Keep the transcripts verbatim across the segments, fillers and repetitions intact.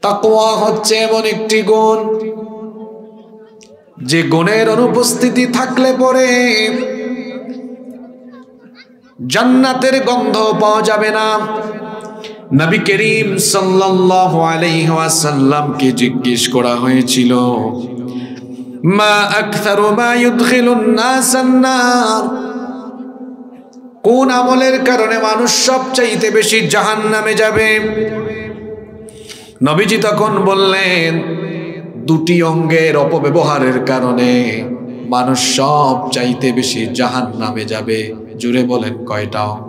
তাকওয়া হচ্ছে এমন একটি গুণ যে গুণের অনুপস্থিতি থাকলে পরে জান্নাতের গন্ধ পাওয়া যাবে না। নবী করিম সাল্লাল্লাহু আলাইহি ওয়াসাল্লামকে জিজ্ঞেস করা হয়েছিল, মা আকসারু মা ইউদখিলুন নাসান নার, কোন আমলের কারণে মানুষ সবচাইতে বেশি জাহান্নামে যাবে? নবীজি তখন বললেন, দুটি অঙ্গের অপব্যবহারের কারণে মানুষ সব চাইতে বেশি জাহান্নামে যাবে। জুড়ে বলেন, কয়টা অঙ্গ?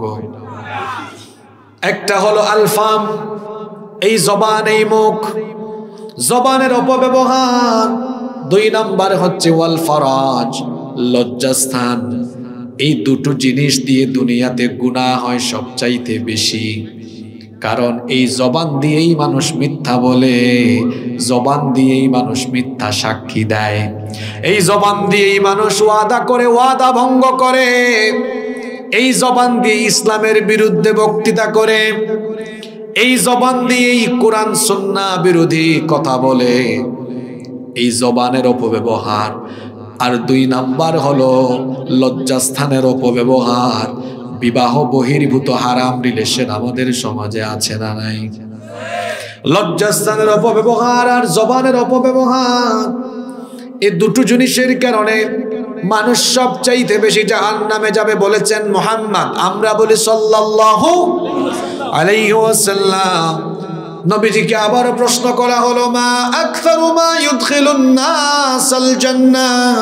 একটা হলো আলফাম, এই জবান, এই মুখ, জবানের অপব্যবহার। দুই নাম্বার হচ্ছে ওয়াল ফরাজ, লজ্জাস্থান। এই দুটো জিনিস দিয়ে দুনিয়াতে গুনাহ হয় সবচাইতে বেশি। কারণ এই জবান দিয়েই মানুষ মিথ্যা বলে, জবান দিয়েই মানুষ মিথ্যা সাক্ষী দেয়, এই জবান দিয়েই মানুষ ওয়াদা করে ওয়াদা ভঙ্গ করে, এই জবান দিয়ে ইসলামের বিরুদ্ধে বক্তৃতা করে, এই জবান দিয়েই কোরআন সুন্নাহ বিরোধী কথা বলে। এই জবানের অপব্যবহার। আর দুই নাম্বার হলো লজ্জাস্থানের অপব্যবহার। বিবাহ বহির্ভূত হারাম রিলেশন আমাদের সমাজে আছে না নাই? লজ্জাস্থানের অপব্যবহার আর জবানের অপব্যবহার, এই দুটো জিনিসের কারণে মানুষ সবচাইতে বেশি জাহান্নামে যাবে বলেছেন মুহাম্মদ। আমরা বলি সাল্লাল্লাহু আলাইহি ওয়াসাল্লাম। নবীজিকে আবার প্রশ্ন করা হলো, মা আকসারু মা ইউদখিলুন নাসাল জান্নাহ,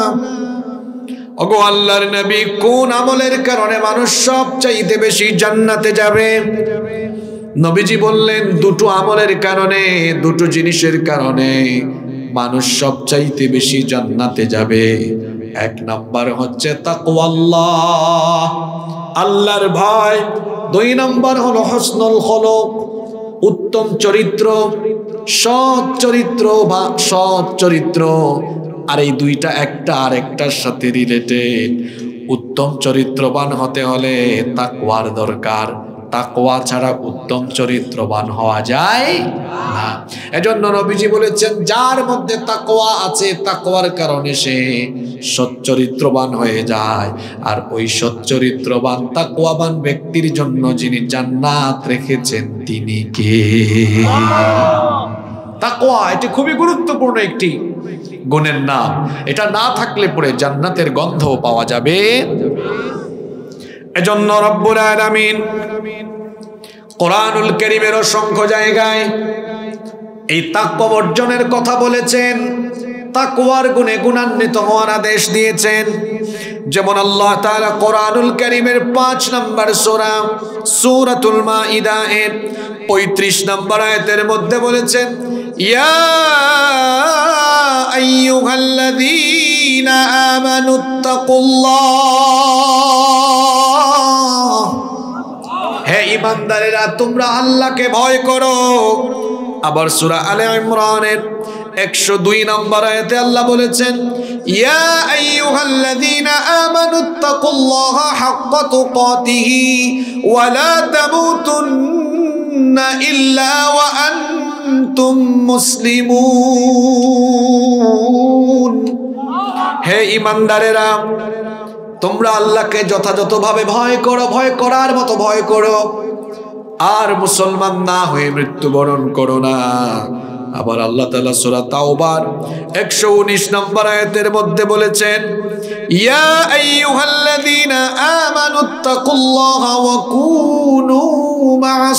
ওগো আল্লাহর নবী, কোন আমলের কারণে মানুষ সবচাইতে বেশি জান্নাতে যাবে? নবীজি বললেন, দুটো আমলের কারণে, দুটো জিনিসের কারণে মানুষ সবচাইতে বেশি জান্নাতে যাবে। এক নাম্বার হচ্ছে তাকওয়াল্লাহ, আল্লাহর ভয়। দুই নাম্বার হলো হসনুল খুলুক, উত্তম চরিত্র, সৎ চরিত্র বা সৎ চরিত্র। আর এই দুইটা একটা আরেকটার সাথে রিলেটেড। উত্তম চরিত্রবান হতে হলে তাকওয়ার দরকার, তাকওয়া ছাড়া উত্তম চরিত্রবান হওয়া যায় না। এজন্য নবীজি বলেছেন, যার মধ্যে তাকওয়া আছে, তাকওয়ার কারণে সে সচ্চরিত্রবান হয়ে যায়। আর ওই সচ্চরিত্রবান তাকওয়াবান ব্যক্তির জন্য যিনি জান্নাত রেখেছেন তিনি কে? তাকওয়া এটি খুবই গুরুত্বপূর্ণ একটি গুণের নাম। এটা না থাকলে পরে জান্নাতের গন্ধ পাওয়া যাবে। এজন্য রব্বুল আলামিন কোরআনুল কারীমের অসংখ্য জায়গায় এই তাকওয়া অর্জনের কথা বলেছেন, তাকওয়ার গুণে গুণান্বিত হওয়ার আদেশ দিয়েছেন। যেমন আল্লাহ তাআলা কোরআনুল কারীমের পাঁচ নম্বর সূরা সূরাতুল মাইদা এর পঁয়ত্রিশ নম্বর আয়াতের মধ্যে বলেছেন, ইয়া আইয়ুহাল্লাযীনা আমানুত্তাকুল্লাহ, হে ঈমানদারেরা তোমরা আল্লাহকে ভয় করো। আবার সূরা আলে ইমরানের একশো দুই নম্বর আয়াতে আল্লাহ বলেছেন, ইয়া আইয়ুহাল্লাযীনা আমানুত্তাকুল্লাহা হাক্কা তুকাতিহি ওয়া লা তামুতুন্না ইল্লা ওয়া আনতুম মুসলিমুন। হে ঈমানদারেরা, তোমরা আল্লাহকে যথাযথভাবে ভয় করো, ভয় করার মতো ভয় করো, আর মুসলমান না হয়ে মৃত্যুবরণ করো না। আবার আল্লাহ তাআলা সূরা তাওবার একশো উনিশ নম্বর আয়াতের মধ্যে বলেছেন, ইয়া আইয়ুহাল্লাযীনা আমানুত্তাকুল্লাহা ওয়া কুনু মা'আস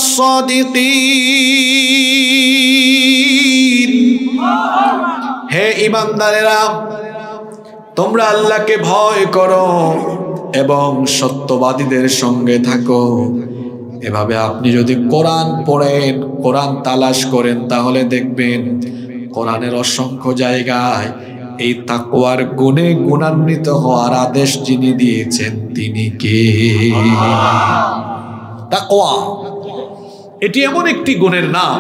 সাদিকিন। হে ঈমানদারেরা, তোমরা আল্লাহকে ভয় করো এবং সত্যবাদীদের সঙ্গে থাকো। এভাবে আপনি যদি কোরআন পড়েন, কোরআন তালাশ করেন, তাহলে দেখবেন কোরআনের অসংখ্য জায়গায় এই তাকওয়ার গুণে গুণান্বিত হওয়ার আদেশ যিনি দিয়েছেন তিনি কে? তাকওয়া এটি এমন একটি গুণের নাম,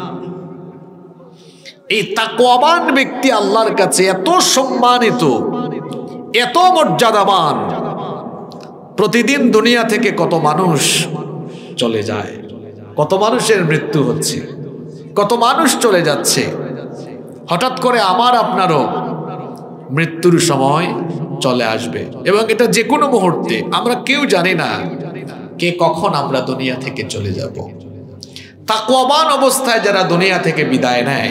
এই তাকওয়াবান ব্যক্তি আল্লাহর কাছে এত সম্মানিত, এত মর্যাদাবান। প্রতিদিন দুনিয়া থেকে কত মানুষ চলে যায়, কত মানুষের মৃত্যু হচ্ছে, কত মানুষ চলে যাচ্ছে। হঠাৎ করে আমার আপনারও মৃত্যুর সময় চলে আসবে, এবং এটা যে কোনো মুহূর্তে। আমরা কেউ জানি না কে কখন আমরা দুনিয়া থেকে চলে যাব। তাকওয়াবান অবস্থায় যারা দুনিয়া থেকে বিদায় নেয়,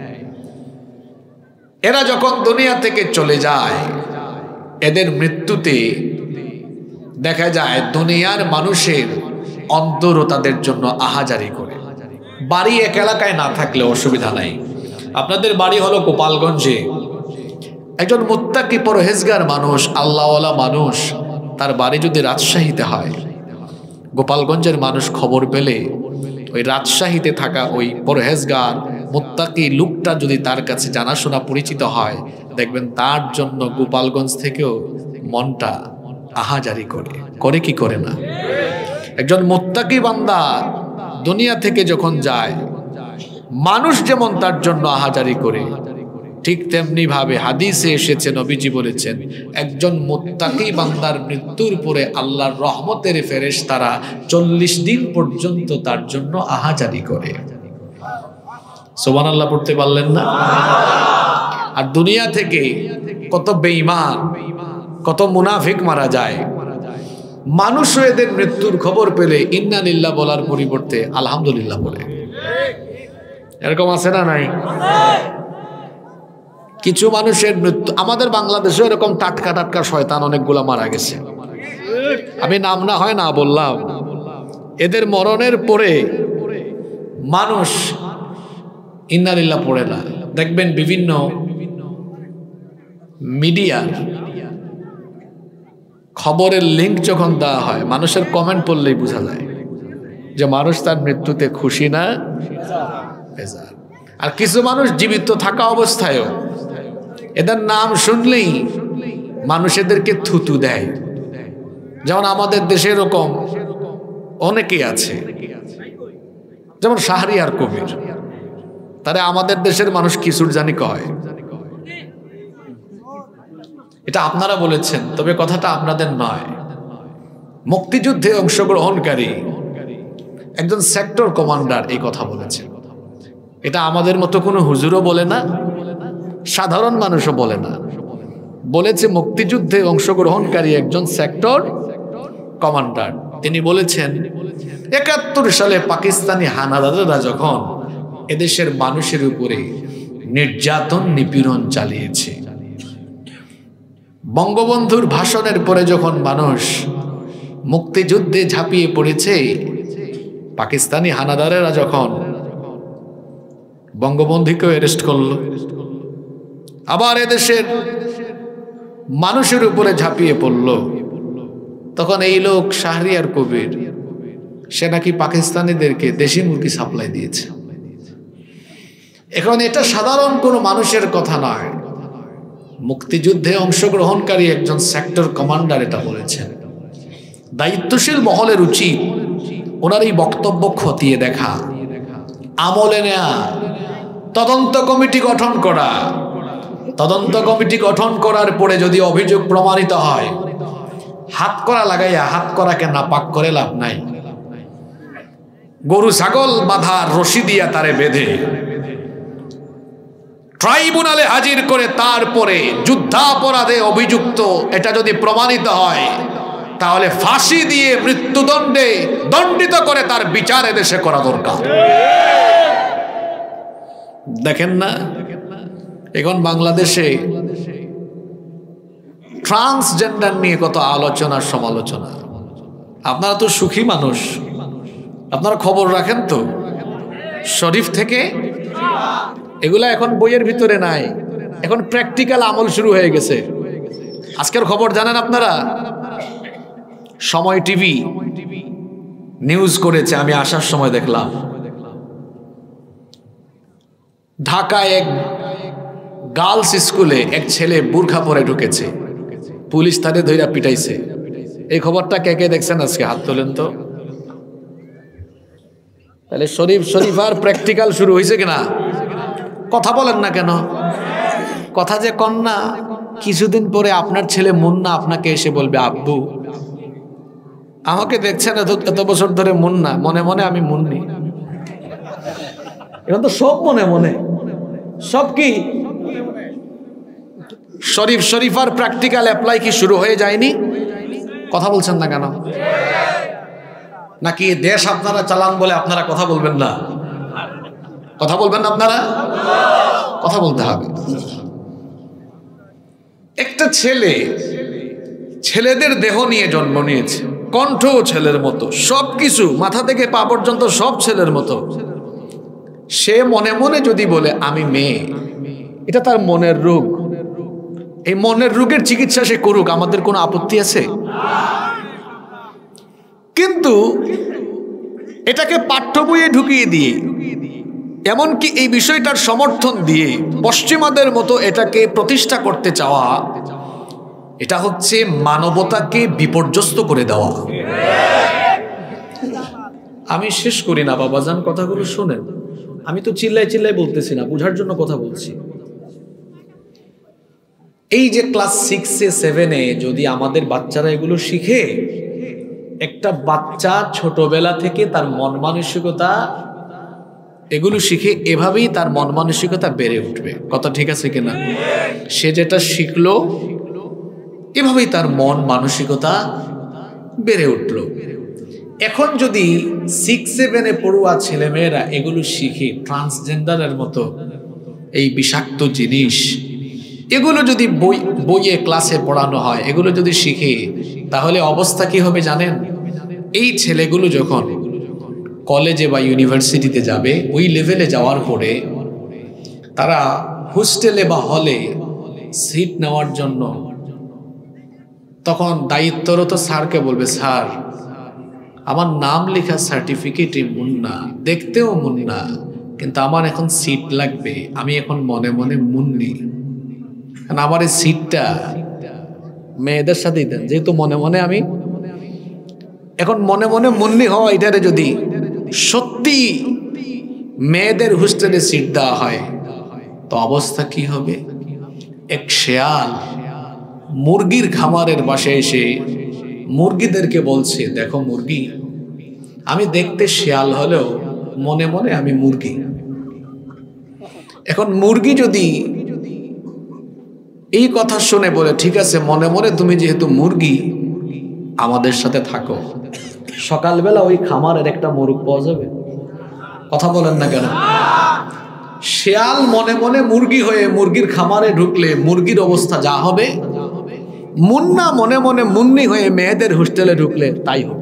এরা যখন দুনিয়া থেকে চলে যায়, এদের মৃত্যুতে দেখা যায় দুনিয়ার মানুষের অন্তরও তাদের জন্য আহাজারি করে। বাড়ি এক এলাকায় না থাকলে অসুবিধা নাই। আপনাদের বাড়ি হলো গোপালগঞ্জে, একজন মুত্তাকি পরহেজগার মানুষ, আল্লাহওয়ালা মানুষ, তার বাড়ি যদি রাজশাহীতে হয়, গোপালগঞ্জের মানুষ খবর পেলে ওই রাজশাহীতে থাকা ওই পরহেজগার মুত্তাকি লোকটা যদি তার কাছে জানাশোনা পরিচিত হয়, দেখবেন তার জন্য গোপালগঞ্জ থেকেও মনটা আহাজারি করে। করে কি করে না? একজন মুত্তাকি বান্দা দুনিয়া থেকে যখন যায়, মানুষ যেমন তার জন্য আহাজারি করে, ঠিক তেমনি ভাবে হাদিসে এসেছে, নবীজি বলেছেন, একজন মুত্তাকি বান্দার মৃত্যুর পরে আল্লাহর রহমতের ফেরেশতারা চল্লিশ দিন পর্যন্ত তার জন্য আহাজারি করে। সুবহানাল্লাহ পড়তে পারলেন না? আর দুনিয়া থেকে কত বেঈমান, কত মুনাফিক মারা যায়, মানুষ এদের মৃত্যুর খবর পেলে ইন্না লিল্লাহ বলার পরিবর্তে আলহামদুলিল্লাহ বলে। এরকম আছে না নাই? কিছু মানুষের মৃত্যু, আমাদের বাংলাদেশে এরকম টাটকা টাটকা শয়তান অনেকগুলা মারা গেছে। আমি নাম না হয় না বললাম, এদের মরণের পরে মানুষ ইন্না লিল্লাহ পড়ে না। দেখবেন বিভিন্ন মিডিয়ার খবরের লিঙ্ক যখন দেওয়া হয়, মানুষের কমেন্ট পড়লেই বোঝা যায় যে মানুষ তার মৃত্যুতে খুশি না বেজার। আর কিছু মানুষ জীবিত থাকা অবস্থায়ও এদের নাম শুনলেই মানুষ এদেরকে থুতু দেয়। যেমন আমাদের দেশে এরকম অনেকেই আছে, যেমন শাহরিয়ার কবির, তারা আমাদের দেশের মানুষ কিশোর জানি কয়। এটা আপনারা বলেছেন, তবে কথাটা আপনাদের নয়। মুক্তিযুদ্ধে অংশগ্রহণকারী একজন সেক্টর কমান্ডার এই কথা বলেছেন। এটা আমাদের মতো কোনো হুজুরও বলে না, সাধারণ মানুষও বলে না। বলেছে মুক্তিযুদ্ধে অংশগ্রহণকারী একজন সেক্টর কমান্ডার। তিনি বলেছেন, একাত্তর সালে পাকিস্তানি হানাদাররা যখন এদেশের মানুষের উপরে নির্যাতন নিপীড়ন চালিয়েছে, বঙ্গবন্ধুর ভাষণের পরে যখন মানুষ মুক্তিযুদ্ধে ঝাঁপিয়ে পড়েছে, পাকিস্তানি হানাদারেরা যখন বঙ্গবন্ধুকেও অ্যারেস্ট করল, আবার এদেশের মানুষের উপরে ঝাঁপিয়ে পড়ল, তখন এই লোক শাহরিয়ার কবির, সে নাকি পাকিস্তানিদেরকে দেশি মুরগি সাপ্লাই দিয়েছে। এখন এটা সাধারণ কোনো মানুষের কথা নয়, মুক্তিযুদ্ধে অংশগ্রহণকারী একজন সেক্টর কমান্ডার এটা বলেছেন। দায়িত্বশীল মহলের উচিত ওনার এই বক্তব্য খতিয়ে দেখা, আমলে নেয়া, তদন্ত কমিটি গঠন করা। তদন্ত কমিটি গঠন করার পরে যদি অভিযোগ প্রমাণিত হয়, হাত করা লাগাইয়া হাত করাকে নাপাক করে লাভ নাই। গরু ছাগল বাঁধার রশি দিয়া তারে বেঁধে ট্রাইব্যুনালে হাজির করে তারপরে যুদ্ধাপরাধে অভিযুক্ত এটা যদি প্রমাণিত হয়, তাহলে ফাঁসি দিয়ে মৃত্যুদণ্ডে দণ্ডিত করে তার বিচার এদেশে করা দরকার। দেখেন না এখন বাংলাদেশে ট্রান্সজেন্ডার নিয়ে কত আলোচনা সমালোচনা। আপনারা তো সুখী মানুষ, আপনারা খবর রাখেন তো শরীফ থেকে, এগুলা এখন বইয়ের ভিতরে নাই, এখন প্র্যাকটিক্যাল আমল শুরু হয়ে গেছে। আজকের খবর জানেন আপনারা, সময় টিভি নিউজ করেছে, আমি আসার সময় দেখলাম, ঢাকায় এক গার্লস স্কুলে এক ছেলে বুরখা পরে ঢুকেছে, পুলিশ তাদের ধইরা পিটাইছে। এই খবরটা কে কে দেখছেন আজকে? হাত তোলেন তো। তাহলে শরীফ শরীফার প্র্যাকটিক্যাল শুরু হয়েছে কিনা? কথা বলেন না কেন? কথা যে কন না, কিছুদিন পরে আপনার ছেলে মুন্না আপনাকে এসে বলবে, আব্বু আমাকে দেখছেন এত এত বছর ধরে মুন্না, মনে মনে আমি মুন্নি। এখন তো সব মনে মনে, সব কি শরীফ শরীফার প্র্যাকটিক্যাল অ্যাপ্লাই কি শুরু হয়ে যায়নি? কথা বলছেন না কেন? নাকি দেশ আপনারা চালান বলে আপনারা কথা বলবেন না? কথা বলবেন না আপনারা? কথা বলতে হবে। একটা ছেলে ছেলেদের দেহ নিয়ে জন্ম নিয়েছে, কণ্ঠ ছেলের মতো, সবকিছু মাথা থেকে পা পর্যন্ত সব ছেলের মতো। সে মনে মনে যদি বলে আমি মেয়ে, এটা তার মনের রোগ। এই মনের রোগের চিকিৎসা সে করুক, আমাদের কোনো আপত্তি আছে? কিন্তু এটাকে পাঠ্য বইয়ে ঢুকিয়ে দিয়ে, এমনকি এই বিষয়টার সমর্থন দিয়ে পশ্চিমাদের মতো এটাকে প্রতিষ্ঠা করতে চাওয়া, এটা হচ্ছে মানবতাকে বিপর্যস্ত করে দেওয়া। আমি শেষ করি না বাবাজান, কথাগুলো শোনেন। আমি তো চিল্লাই চিল্লাই বলতেছি না, বুঝার জন্য কথা বলছি। এই যে ক্লাস সিক্সে সেভেনে যদি আমাদের বাচ্চারা এগুলো শিখে, একটা বাচ্চা ছোটবেলা থেকে তার মন মানসিকতা এগুলো শিখে এভাবেই তার মন মানসিকতা বেড়ে উঠবে। কথা ঠিক আছে কিনা? সে যেটা শিখলো এভাবেই তার মন মানসিকতা বেড়ে উঠল। এখন যদি সিক্স সেভেনে পড়ুয়া ছেলেমেয়েরা এগুলো শিখে, ট্রান্সজেন্ডারের মতো এই বিষাক্ত জিনিস, এগুলো যদি বই বইয়ে ক্লাসে পড়ানো হয়, এগুলো যদি শিখে, তাহলে অবস্থা কি হবে জানেন? এই ছেলেগুলো যখন কলেজে বা ইউনিভার্সিটিতে যাবে, ওই লেভেলে যাওয়ার পরে তারা হোস্টেলে বা হলে সিট নেওয়ার জন্য তখন দায়িত্বরত স্যারকে বলবে, স্যার আমার নাম লেখা সার্টিফিকেটে মুন্না, দেখতেও মুন্না, কিন্তু আমার এখন সিট লাগবে, আমি এখন মনে মনে মুন্নি, কারণ আমার এই সিটটা মেয়েদের সাথেই দেন, যেহেতু মনে মনে আমি এখন মনে মনে মুন্নি হওয়া, এটারে যদি সত্যি মেয়েদের হোস্টেলে সিট দেওয়া হয় তো অবস্থা কি হবে? এক শেয়াল মুরগির খামারের পাশে এসে মুরগিদেরকে বলছে, দেখো মুরগি, আমি দেখতে শেয়াল হলেও মনে মনে আমি মুরগি। এখন মুরগি যদি এই কথা শুনে বলে, ঠিক আছে মনে মনে তুমি যেহেতু মুরগি আমাদের সাথে থাকো, সকালবেলা ওই খামারের একটা মোরগ পাওয়া যাবে? কথা বলেন না কেন? শেয়াল মনে মনে মুরগি হয়ে মুরগির খামারে ঢুকলে মুরগির অবস্থা যা হবে, মুন্না মনে মনে মুন্নি হয়ে মেয়েদের হোস্টেলে ঢুকলে তাই হবে।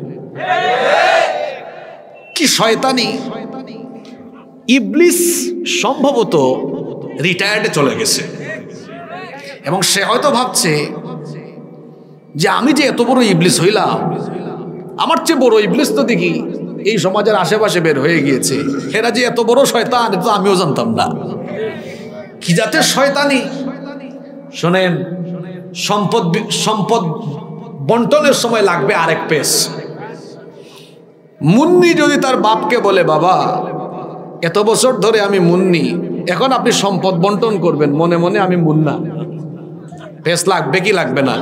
কি শয়তানি! ইবলিস সম্ভবত রিটায়ার্ডে চলে গেছে এবং সে হয়তো ভাবছে যে আমি যে এত বড় ইবলিস হইলাম, আমার চেয়ে বড় ইবলিস তো দেখি এই সমাজের আশেপাশে বের হয়ে গিয়েছে, এরা যে এত বড় শয়তান এটা তো আমিও জানতাম না। কি জাতের শয়তানি! শোনেন, সম্পদ সম্পদ বন্টনের সময় লাগবে আরেক পেশ। মুন্নি যদি তার বাপকে বলে, বাবা এত বছর ধরে আমি মুন্নি, এখন আপনি সম্পদ বন্টন করবেন, মনে মনে আমি মুন্না, পেশ লাগবে কি লাগবে না?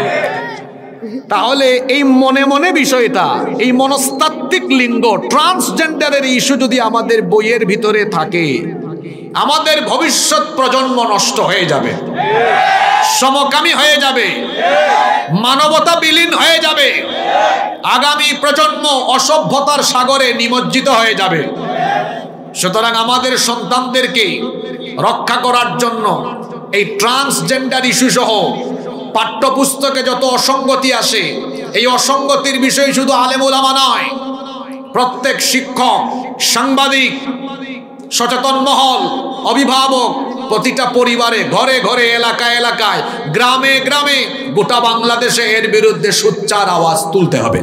তাহলে এই মনে মনে বিষয়টা, এই মনস্তাত্ত্বিক লিঙ্গ ট্রান্সজেন্ডারের ইস্যু যদি আমাদের বইয়ের ভিতরে থাকে, আমাদের ভবিষ্যৎ প্রজন্ম নষ্ট হয়ে যাবে, সমকামী হয়ে যাবে, মানবতা বিলীন হয়ে যাবে, আগামী প্রজন্ম অসভ্যতার সাগরে নিমজ্জিত হয়ে যাবে। সুতরাং আমাদের সন্তানদেরকে রক্ষা করার জন্য এই ট্রান্সজেন্ডার ইস্যু সহ পাঠ্যপুস্তকে যত অসঙ্গতি আসে, এই অসঙ্গতির বিষয় শুধু আলেম ওলামা নয়, প্রত্যেক শিক্ষক, সাংবাদিক, সচেতন মহল, অভিভাবক, প্রতিটা পরিবারে, ঘরে ঘরে, এলাকায় এলাকায়, গ্রামে গ্রামে, গোটা বাংলাদেশে এর বিরুদ্ধে সোচ্চার আওয়াজ তুলতে হবে।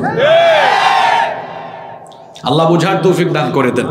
আল্লাহ বুঝার তৌফিক দান করে দেন।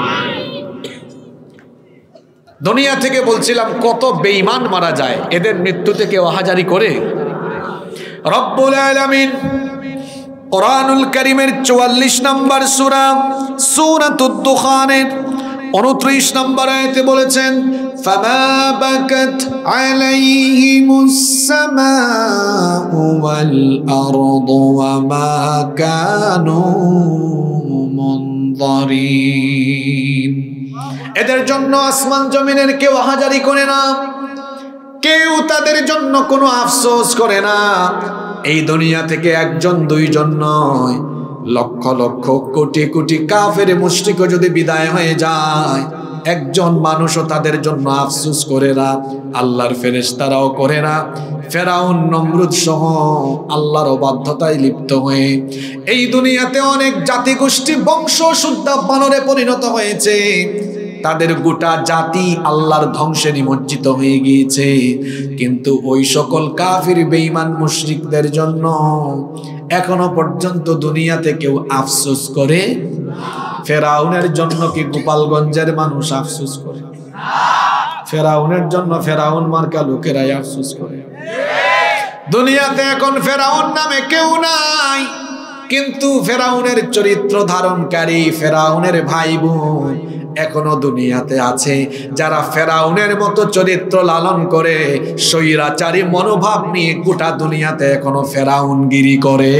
দুনিয়া থেকে বলছিলাম কত বেঈমান মারা যায়, এদের মৃত্যুতে কেউ আহাজারি করে? রব্বুল আলামিন কোরআনুল কারীমের চুয়াল্লিশ নম্বর সূরা সূরাতুদ দুখানের উনত্রিশ নম্বর আয়াতে বলেছেন, ফামা বাকাত আলাইহিমুস সামাউ ওয়াল আরদু ওয়া মা কানু মুনযারিন। এদের জন্য আসমান জমিনের কেউ হাজারি করে না, কেউ তাদের জন্য কোনো আফসোস করে না। এই দুনিয়া থেকে একজন দুইজন নয়, লক্ষ লক্ষ কোটি কোটি কাফের মুশরিক যদি বিদায় হয়ে যায়, একজন মানুষও তাদের জন্য আফসোস করে না, আল্লাহর ফেরেশতারাও করে না। ফেরাউন নমরুদ সহ আল্লাহর অবাধ্যতায় লিপ্ত হয়ে এই দুনিয়াতে অনেক জাতিগোষ্ঠী বংশ শুদ্ধা বানরে পরিণত হয়েছে, তাদের গোটা জাতি আল্লাহর ধ্বংসে নিমজ্জিত হয়ে গিয়েছে। কিন্তু ওই সকল কাফির বেঈমান মুশরিকদের জন্য এখনো পর্যন্ত দুনিয়াতে কেউ আফসোস করে? ফেরাউনের জন্য কি গোপালগঞ্জের মানুষ আফসোস করে? ফেরাউনের জন্য ফেরাউন মার্কা লোকেরাই আফসোস করে। দুনিয়াতে এখন ফেরাউন নামে কেউ নাই, কিন্তু ফেরাউনের চরিত্র ধারণকারী ফেরাউনের ভাই বোন এখনো দুনিয়াতে আছে, যারা ফেরাউনের মতো চরিত্র লালন করে স্বৈরাচারী মনোভাব নিয়ে গোটা দুনিয়াতে এখনো ফেরাউনগিরি করে।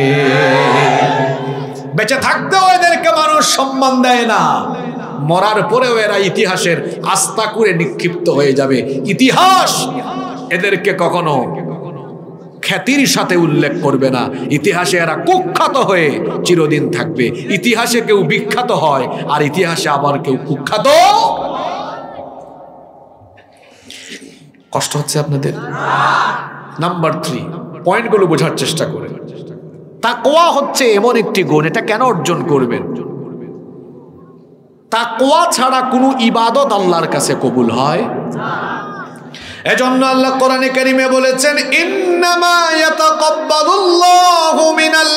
বেঁচে থাকতেও এদেরকে মানুষ সম্মান দেয় না, মরার পরেও এরা ইতিহাসের আস্থা করে নিক্ষিপ্ত হয়ে যাবে। ইতিহাস এদেরকে কখনো খ্যাতির সাথে উল্লেখ করবে না, ইতিহাসে এরা কুখ্যাত হয়ে চিরদিন থাকবে। ইতিহাসে কেউ বিখ্যাত হয় আর ইতিহাসে আবার কেউ কুখ্যাত। কষ্ট হচ্ছে আপনাদের? নাম্বার থ্রি, পয়েন্টগুলো বোঝার চেষ্টা করেন। তাকওয়া হচ্ছে এমন একটি গুণ, এটা কেন অর্জন করবেন? তাকওয়া ছাড়া কোনো ইবাদত আল্লাহর কাছে কবুল হয় না। এজন্য আল্লাহ কোরআনে কারীমে বলেছেন, ইন্নামা ইয়াতাকাব্বালুল্লাহু মিনাল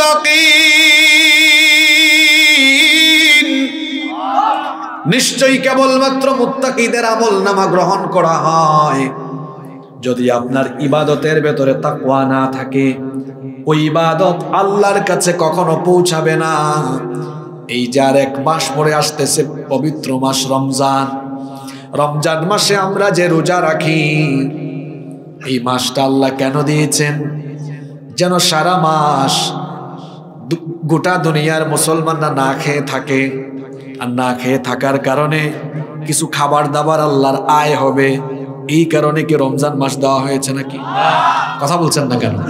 মুত্তাকিন, নিশ্চয়ই কেবলমাত্র মুত্তাকিদের আমলনামা গ্রহণ করা হয়। যদি আপনার ইবাদতের ভেতরে তাকওয়া না থাকে, ওই ইবাদত আল্লাহর কাছে কখনো পৌঁছাবে না। এই যার এক মাস পরে আসতেছে পবিত্র মাস রমজান, রমজান মাসে আমরা যে রোজা রাখি, এই মাসটা আল্লাহ কেন দিয়েছেন? যেন সারা মাস গোটা দুনিয়ার মুসলমানরা না খেয়ে থাকে, আর না খেয়ে থাকার কারণে কিছু খাবার দাবার আল্লাহর আয় হবে। এই কারণে কি রমজান মাস দেওয়া হয়েছে নাকি? কথা বলছেন না কেন?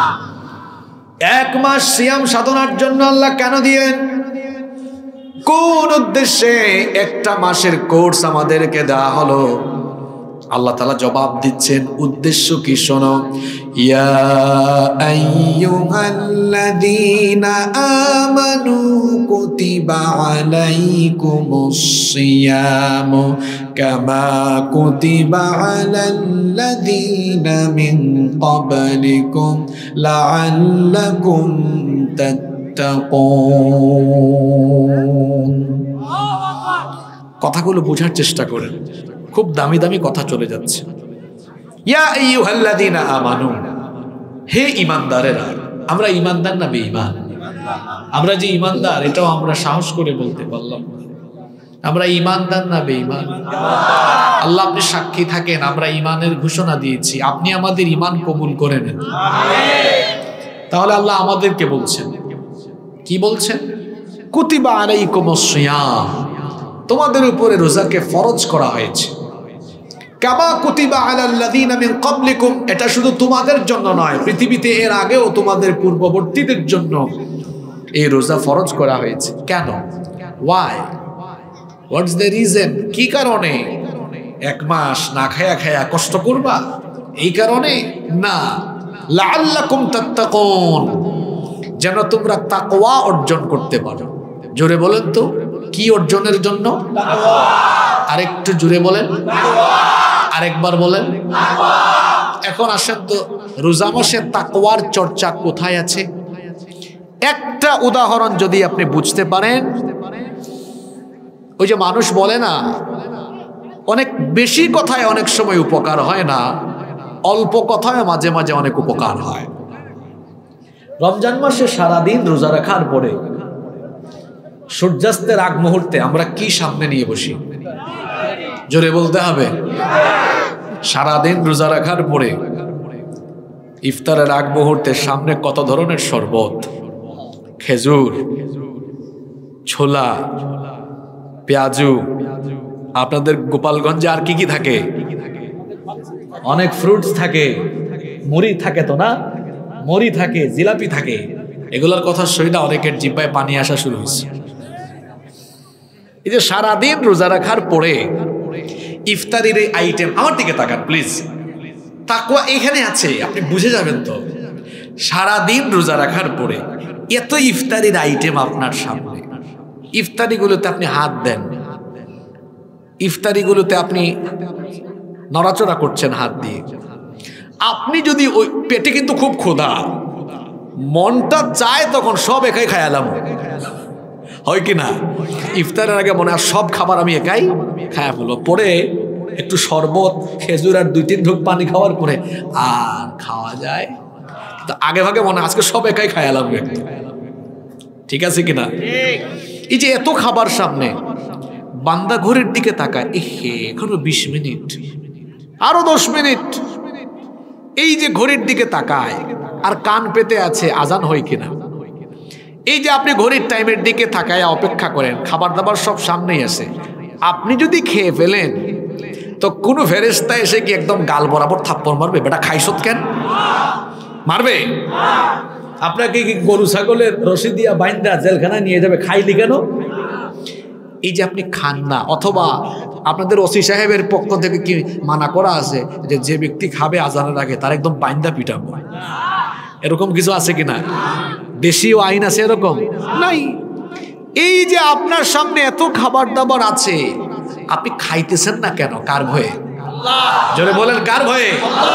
এক মাস সিয়াম সাধনার জন্য আল্লাহ কেন দিয়েন? কোন উদ্দেশ্যে একটা মাসের কোর্স আমাদেরকে দেওয়া হলো? আল্লাহ তাআলা জবাব দিচ্ছেন, উদ্দেশ্য কি শোনো। ইয়া আইয়ুহাল্লাযীনা আমানু কুতিবা আলাইকুমুস সিয়ামু কামা কুতিবা আলাল্লাযীনা মিন ক্বাবলিকুম লাআল্লাকুম তাত্তাকুন। কথাগুলো বোঝার চেষ্টা করেন, খুব দামি দামি কথা চলে যাচ্ছে। ইয়া আইয়ুহাল্লাযীনা আমানু, হে ঈমানদারেরা। আমরা ঈমানদার না বেঈমান? আমরা যে ঈমানদার এটাও আমরা সাহস করে বলতে পারলাম। আমরা ঈমানদার না বেঈমান? আল্লাহ আপনি সাক্ষী থাকেন, আমরা ঈমানের ঘোষণা দিয়েছি, আপনি আমাদের ঈমান কবুল করে নেন। তাহলে আল্লাহ আমাদেরকে বলছেন, কি বলছেন? কুতিবা আলাইকুমুস সিয়াম, তোমাদের উপরে রোজাকে ফরজ করা হয়েছে। কামা কুতিবা আলাল্লাযীনা মিন ক্বাবলিকুম, এটা শুধু তোমাদের জন্য নয়, পৃথিবীতে এর আগেও তোমাদের পূর্ববর্তীদের জন্য এই রোজা ফরজ করা হয়েছে। কেন? ওয়াই? What's the reason? কি কারণে? এক মাস না খায়া খায়া কষ্ট করবা এই কারণে না, লাআল্লাকুম তাত্তাকুন, যেন তোমরা তাকওয়া অর্জন করতে পারো। জোরে বলেন তো, কি অর্জনের জন্য? তাকওয়া। আরেকটু জোরে বলেন, তাকওয়া। আরেকবার বলেন, তাকওয়া। এখন আসেন তো, রোজা মাসে তাকওয়ার চর্চা কোথায় আছে? একটা উদাহরণ যদি আপনি বুঝতে পারেন। ওই যে মানুষ বলে না, অনেক বেশি কথায় অনেক সময় উপকার হয় না, অল্প কথায় মাঝে মাঝে অনেক উপকার হয়। রমজান মাসে সারাদিন রোজা রাখার পরে সূর্যাস্তের আগ মুহূর্তে আমরা কি সামনে নিয়ে বসি? জোরে বলতে হবে। সারাদিন রোজা রাখার পরে ইফতারের আগ মুহূর্তে সামনে কত ধরনের শরবত, খেজুর, ছোলা, পেঁয়াজু। আপনাদের গোপালগঞ্জে আর কি কি থাকে? অনেক ফ্রুটস থাকে, মুড়ি থাকে তো না, মুড়ি থাকে, জিলাপি থাকে। এগুলোর কথা শুনে অনেকের জিহ্বায় পানি আসা শুরু হয়েছে। এই যে সারাদিন রোজা রাখার পরে ইফতারির এই আইটেম, আমার দিকে তাকান প্লিজ, তাকওয়া এখানে আছে, আপনি বুঝে যাবেন তো। সারাদিন রোজা রাখার পরে এত ইফতারির আইটেম আপনার সামনে, ইফতারিগুলোতে আপনি হাত দেন, ইফতারিগুলোতে আপনি নড়াচড়া করছেন হাত দিয়ে। আপনি যদি ওই পেটে কিন্তু খুব ক্ষুধা, মনটা চায় তখন সব একাই খায়ালাম, হয় কি না? ইফতারের আগে মনে হয় সব খাবার আমি একাই খায়া ফেলবো, পরে একটু শরবত, খেজুর আর দুই তিন ঢোক পানি খাওয়ার পরে আর খাওয়া যায়। তো আগে ভাগে মনে আজকে সব একাই খায়ালাম একটু, ঠিক আছে কিনা? এই যে এত খাবার সামনে, বান্দা ঘড়ির দিকে তাকায়, এহে এখনো বিশ মিনিট, আরো দশ মিনিট। এই যে ঘড়ির দিকে তাকায় আর কান পেতে আছে আজান হয় কিনা। এই যে আপনি ঘড়ির টাইমের দিকে তাকায় অপেক্ষা করেন, খাবার দাবার সব সামনেই আছে। আপনি যদি খেয়ে ফেলেন তো কোনো ফেরেশতা এসে কি একদম গাল বরাবর থাপ্পড় মারবে, বেটা খাইছত কেন মারবে? আপনাকে কি গরু ছাগলের রশি দিয়া বাইন্দা জেলখানায় নিয়ে যাবে, খাইলি কেন? এই যে আপনি খান না, অথবা আপনাদের ওসি সাহেবের পক্ষ থেকে কি মানা করা আছে যে যে ব্যক্তি খাবে আজানের আগে তার একদম বাইন্দা পিটাবো, এরকম কিছু আছে কিনা? দেশীয় আইন আছে এরকম? নাই। এই যে আপনার সামনে এত খাবার দাবার আছে, আপনি খাইতেছেন না কেন? কার ভয়ে? জোরে বলেন, কার ভয়ে?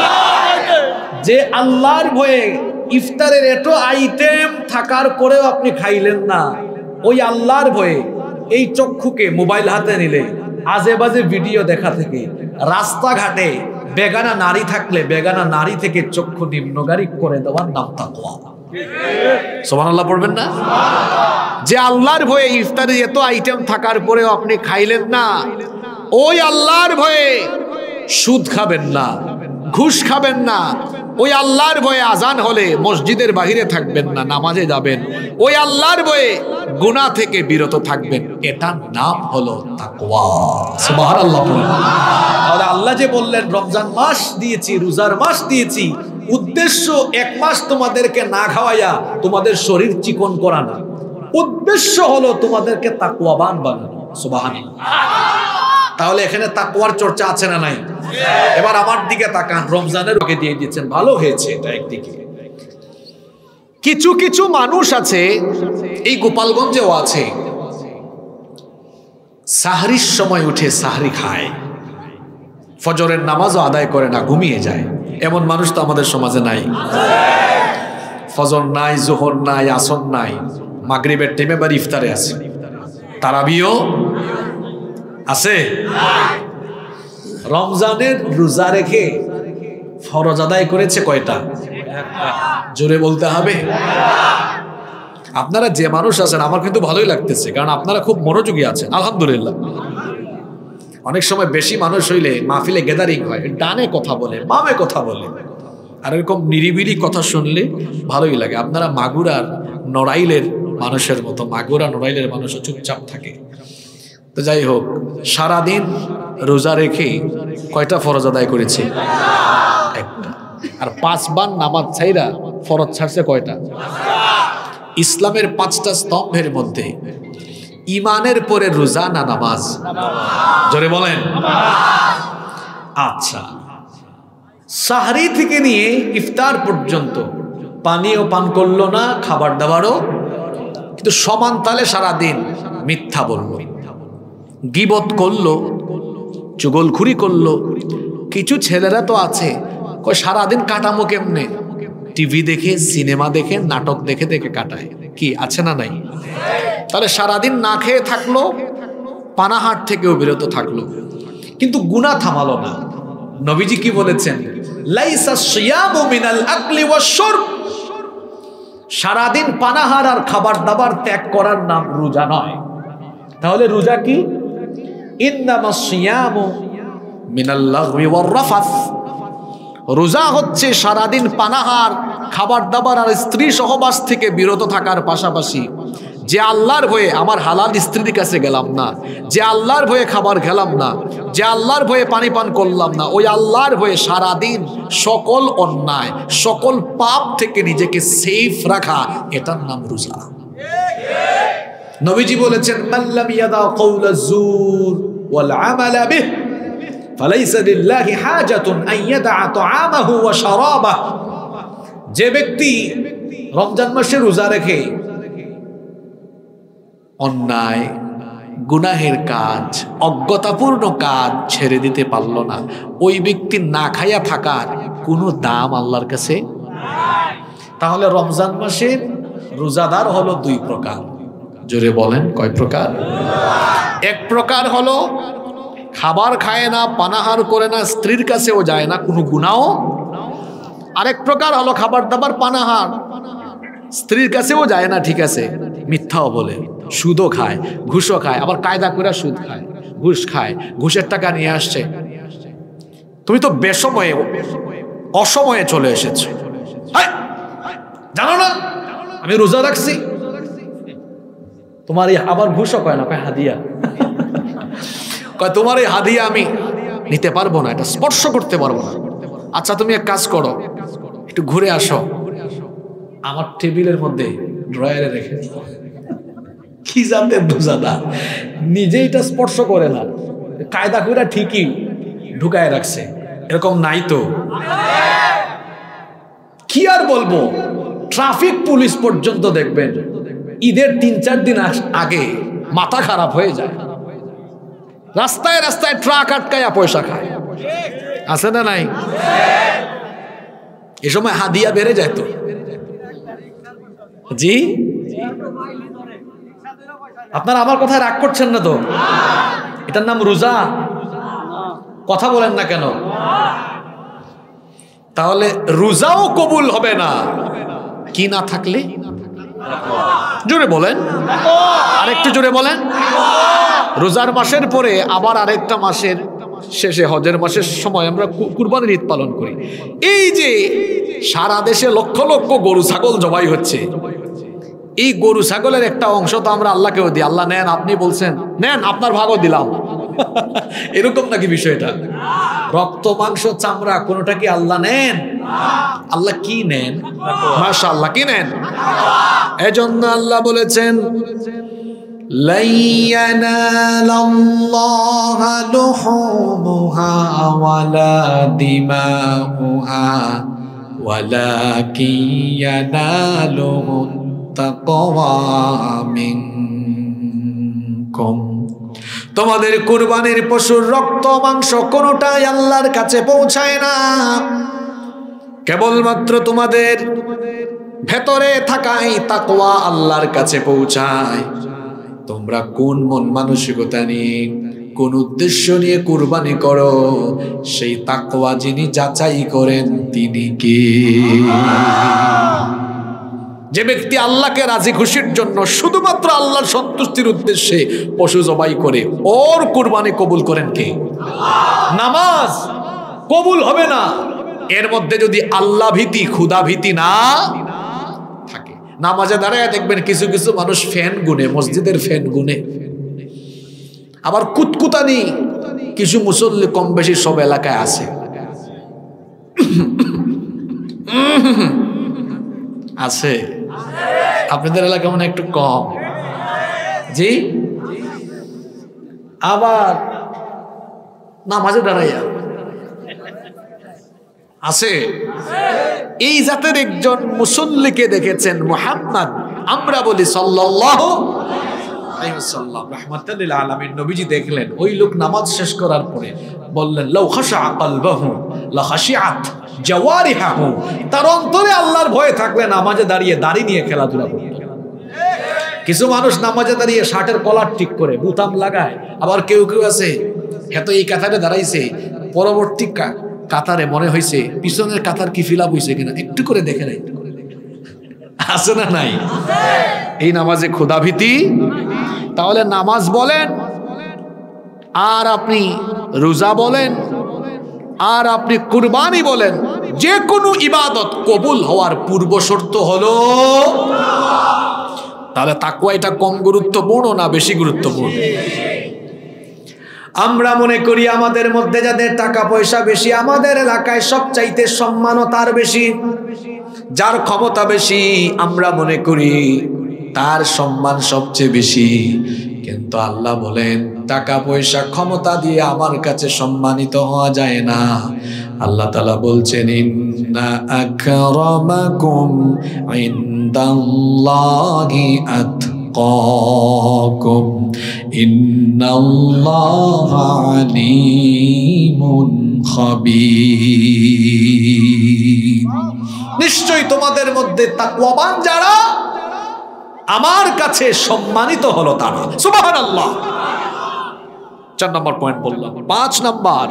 যে আল্লাহর ভয়ে ইফতারের এত আইটেম থাকার পরেও আপনি খাইলেন না, ওই আল্লাহর ভয়ে এই চক্ষুকে মোবাইল হাতে নিলে আজে বাজে ভিডিও দেখা থেকে, রাস্তাঘাটে বেগানা নারী থাকলে বেগানা নারী থেকে চক্ষু নিম্নগারী করে দেওয়ার নাম তাকওয়া। সুবহানাল্লাহ পড়বেন না? যে আল্লাহর ভয়ে ইফতারে এত আইটেম থাকার পরেও আপনি খাইলেন না, ওই আল্লাহর ভয়ে সুদ খাবেন না, ঘুষ খাবেন না, ওই আল্লাহর ভয়ে আজান হলে মসজিদের বাহিরে থাকবেন না, নামাজে যাবেন, ওই আল্লাহর ভয়ে গুনাহ থেকে বিরত থাকবেন। এটার নাম হলো তাকওয়া। সুবহানাল্লাহ। তাহলে আল্লাহ যে বললেন রমজান মাস দিয়েছি, রোজার মাস দিয়েছি, উদ্দেশ্য এক মাস তোমাদেরকে না খাওয়াইয়া তোমাদের শরীর চিকন করা না, উদ্দেশ্য হলো তোমাদেরকে তাকওয়াবান বানানো। সুবহানাল্লাহ। তাহলে এখানে তাকওয়ার চর্চা আছে না নাই? এবার আমার দিকে তাকান, রমজানের আগে দিয়ে দিচ্ছেন, ভালো হয়েছে এটা একদিকে। কিছু কিছু মানুষ আছে, এই গোপালগঞ্জেও আছে, সাহরির সময় উঠে সাহরি খায়, ফজরের নামাজও আদায় করে না, ঘুমিয়ে যায়। এমন মানুষ তো আমাদের সমাজে নাই। ফজর নাই, জোহর নাই, আসর নাই, মাগরিবের টাইমে এবার ইফতারে আছে, তারাবিও আছে। রমজানের রোজা রেখে ফরজ আদায় করেছে কয়টা? জোরে বলতে হবে। আপনারা যে মানুষ আছেন আমার কিন্তু ভালোই লাগতেছে, কারণ আপনারা খুব মনোযোগী আছেন, আলহামদুলিল্লাহ। অনেক সময় বেশি মানুষ হইলে মাহফিলে গ্যাদারিং হয়, ডানে কথা বলে, বামে কথা বলে, আর এরকম নিরিবিলি কথা শুনলে ভালোই লাগে। আপনারা মাগুরার নড়াইলের মানুষের মতো, মাগুরা নড়াইলের মানুষও চুপচাপ থাকে। তো যাই হোক, সারাদিন রোজা রেখে কয়টা ফরজ আদায় করেছে? একটা। আর পাঁচবার নামাজ ছাইরা ফরজ ছাড়ছে কয়টা? ইসলামের পাঁচটা স্তম্ভের মধ্যে ইমানের পরে রোজা না নামাজ? জোরে বলেন। আচ্ছা, সাহরি থেকে নিয়ে ইফতার পর্যন্ত পানিও পান করলো না, খাবার দাবারও, কিন্তু সমান তালে সারাদিন মিথ্যা বললো, গীবত করলো, চুগলখুরি করলো। কিছু ছেলেরা তো আছে কই সারাদিন কাটামো কেমনে? টিভি দেখে, সিনেমা দেখে, নাটক দেখে দেখে কাটায়। কি আছে না নাই? তাহলে সারাদিন না খেয়ে থাকলো, পানাহার থেকেও বিরত থাকলো, কিন্তু গুনাহ থামালো না। নবীজি কি বলেছেন? লাইসা সিয়ামু মিনাল আকলি ওয়াশ শুরব। সারাদিন পানাহার আর খাবার দাবার ত্যাগ করার নাম রোজা নয়। তাহলে রোজা কি? ইন্নামাস সিয়ামু মিনাল লাগবি ওয়ার রাফাস। রোজা হচ্ছে সারাদিন পানাহার, খাবার দাবার আর স্ত্রী সহবাস থেকে বিরত থাকার পাশাপাশি যে আল্লাহর ভয়ে আমার হালাল স্ত্রীর কাছে গেলাম না, যে আল্লাহর ভয়ে খাবার খেলাম না, যে আল্লাহর ভয়ে পানি পান করলাম না, ওই আল্লাহর ভয়ে সারাদিন সকল অন্যায় সকল পাপ থেকে নিজেকে সেফ রাখা, এটার নাম রোজা। নবীজি বলেছেন মাল্লাম ইয়াদা কাউলা যুর ওয়াল আমালা বিহি ফালাইসা লিল্লাহি হাজাতুন আন ইয়াদা তাআমাহু ওয়া শারাবাহু। যে ব্যক্তি রমজান মাসে রোজা রেখে অন্যায় গুনাহের কাজ অজ্ঞতাপূর্ণ কাজ ছেড়ে দিতে পারল না, ওই ব্যক্তি না খাইয়া থাকার কোনো দাম আল্লাহর কাছে নাই। তাহলে রমজান মাসের রোজাদার হলো দুই প্রকার। জোরে বলেন কয় প্রকার? এক প্রকার হলো খাবার খায় না, পানাহার করে না, স্ত্রীর কাছেও যায় না, কোনো গুনাহও। আরেক প্রকার হলো খাবার দাবার পানাহার, স্ত্রীর কাছেও যায় না, ঠিক আছে, মিথ্যাও বলে, সুদও খায়, ঘুষও খায়, আবার কায়দা করে সুদ খায়, ঘুষ খায়, ঘুষের টাকা নিয়ে আসছে। তুমি তো বেসময়ে অসময়ে চলে এসেছো, জানো না আমি রোজা রাখছি। তোমার এই আবার ঘুষও কয় না, কয় হাদিয়া, কয় তোমার এই হাদিয়া আমি নিতে পারবো না, এটা স্পর্শ করতে পারবো না। আচ্ছা তুমি এক কাজ করো, একটু ঘুরে আসো, আমার টেবিলের মধ্যে ড্রয়ারে রেখে। কি জানতেন রোজাদার নিজে এটা স্পর্শ করে না, কায়দা করে ঠিকই ঢুকায় রাখছে, এরকম নাই তো। কি আর বলবো, ট্রাফিক পুলিশ পর্যন্ত দেখবেন ঈদের তিন চার দিন আগে মাথা খারাপ হয়ে যায়, রাস্তায় রাস্তায় ট্রাক আটকায়া পয়সা খায়, আছে না নাই? এ সময় হাদিয়া বেড়ে যায় তো। জি আপনারা আমার কথায় রাগ করছেন না তো? এটার নাম রোজা? কথা বলেন না কেন? তাহলে রোজাও কবুল হবে না কি না থাকলে? জোরে বলেন, আরেকটু জোরে বলেন। রোজার মাসের পরে আবার আরেকটা মাসের শেষে হজের মাসের সময় আমরা কুরবানির ঈদ পালন করি। এই যে সারা দেশে লক্ষ লক্ষ গরু ছাগল জবাই হচ্ছে, এই গরু ছাগলের একটা অংশ তো আমরা আল্লাহকেও দিই। আল্লাহ নেন, আপনি বলছেন নেন, আপনার ভাগও দিলাম। এরকম নাকি বিষয়টা? রক্ত মাংস চামড়া কোনটা কি আল্লাহ নেন? আল্লাহ কি নেন? মাশাআল্লাহ কি নেন? এজন্য আল্লাহ বলেছেন লা ইয়ানালাল্লাহা লুহুমুহা ওয়ালা দিমাউহা ওয়ালাকিন ইয়ানালুহুত তাকওয়া মিনকুম। তোমাদের কুরবানির পশুর রক্ত মাংস কোনটাই আল্লাহর কাছে পৌঁছায় না, কেবলমাত্র তোমাদের ভেতরে থাকাই তাকওয়া আল্লাহর কাছে পৌঁছায়। তোমরা কোন মন মানসিকতা নিয়ে কোন উদ্দেশ্য নিয়ে কুরবানি করো, সেই তাকওয়া যিনি যাচাই করেন তিনি কে? যে ব্যক্তি আল্লাহকে রাজি খুশির জন্য শুধুমাত্র আল্লাহর সন্তুষ্টির উদ্দেশ্যে পশু জবাই করে, ওর কুরবানি কবুল করেন কে? নামাজ কবুল হবে না এর মধ্যে যদি আল্লাহ ভীতি ক্ষুধা ভীতি না থাকে। নামাজে দাঁড়ায় দেখবেন কিছু কিছু মানুষ ফ্যান গুনে, মসজিদের ফ্যান গুনে, আবার কুতকুতানি কিছু মুসল্লি কম বেশি সব এলাকায় আছে। আছে আপনাদের এলাকা মনে একটু কম। জি আবার নামাজে দাঁড়াইয়া আছে। এই জাতের একজন মুসল্লিকে দেখেছেন মুহাম্মদ, আমরা বলি সাল্লাল্লাহু আলাইহি ওয়াসাল্লাম রাহমাতাল লিল আলামিন। নবীজি দেখলেন ওই লোক নামাজ শেষ করার পরে বললেন লাউ খাশা কলবহু লা খাশিআত জাওয়ারিহু, তার অন্তরে আল্লাহর ভয় থাকলে নামাজে দাঁড়িয়ে দাড়ি নিয়ে খেলাধুলা করত। কিছু মানুষ নামাজে দাঁড়িয়ে শার্টের কলার ঠিক করে বুতাম লাগায়, আবার কেউ কেউ আছে এত এই কাতারে দাঁড়াইছে, পরবর্তী কাতারে মনে হয়েছে পিছনের কাতার কি ফিল আপ হয়েছে কিনা একটু করে দেখে নাই, আছে না নাই? এই নামাজে ক্ষুধাভীতি। তাহলে নামাজ বলেন আর আপনি রোজা বলেন আর আপনি কুরবানি বলেন, যে কোনো ইবাদত কবুল হওয়ার পূর্ব শর্ত হলো তাহলে তাকওয়া এটা কম গুরুত্বপূর্ণ না বেশি গুরুত্বপূর্ণ? আমরা মনে করি আমাদের মধ্যে যাদের টাকা পয়সা বেশি, আমাদের এলাকায় সবচাইতে সম্মানও তার বেশি, যার ক্ষমতা বেশি আমরা মনে করি তার সম্মান সবচেয়ে বেশি। কিন্তু আল্লাহ বলেন টাকা পয়সা ক্ষমতা দিয়ে আমার কাছে সম্মানিত হওয়া যায় না। আল্লাহ তাআলা বলছেন ইন্না আকরামাকুম ইনদাল্লাহি আতকাকুম ইন্নাল্লাহা আলিমুন খাবীর। নিশ্চয়ই তোমাদের মধ্যে তাকওয়াবান যারা আমার কাছে সম্মানিত হলো তারা। সুবহানাল্লাহ। চার নম্বর পয়েন্ট বললাম। পাঁচ নম্বর,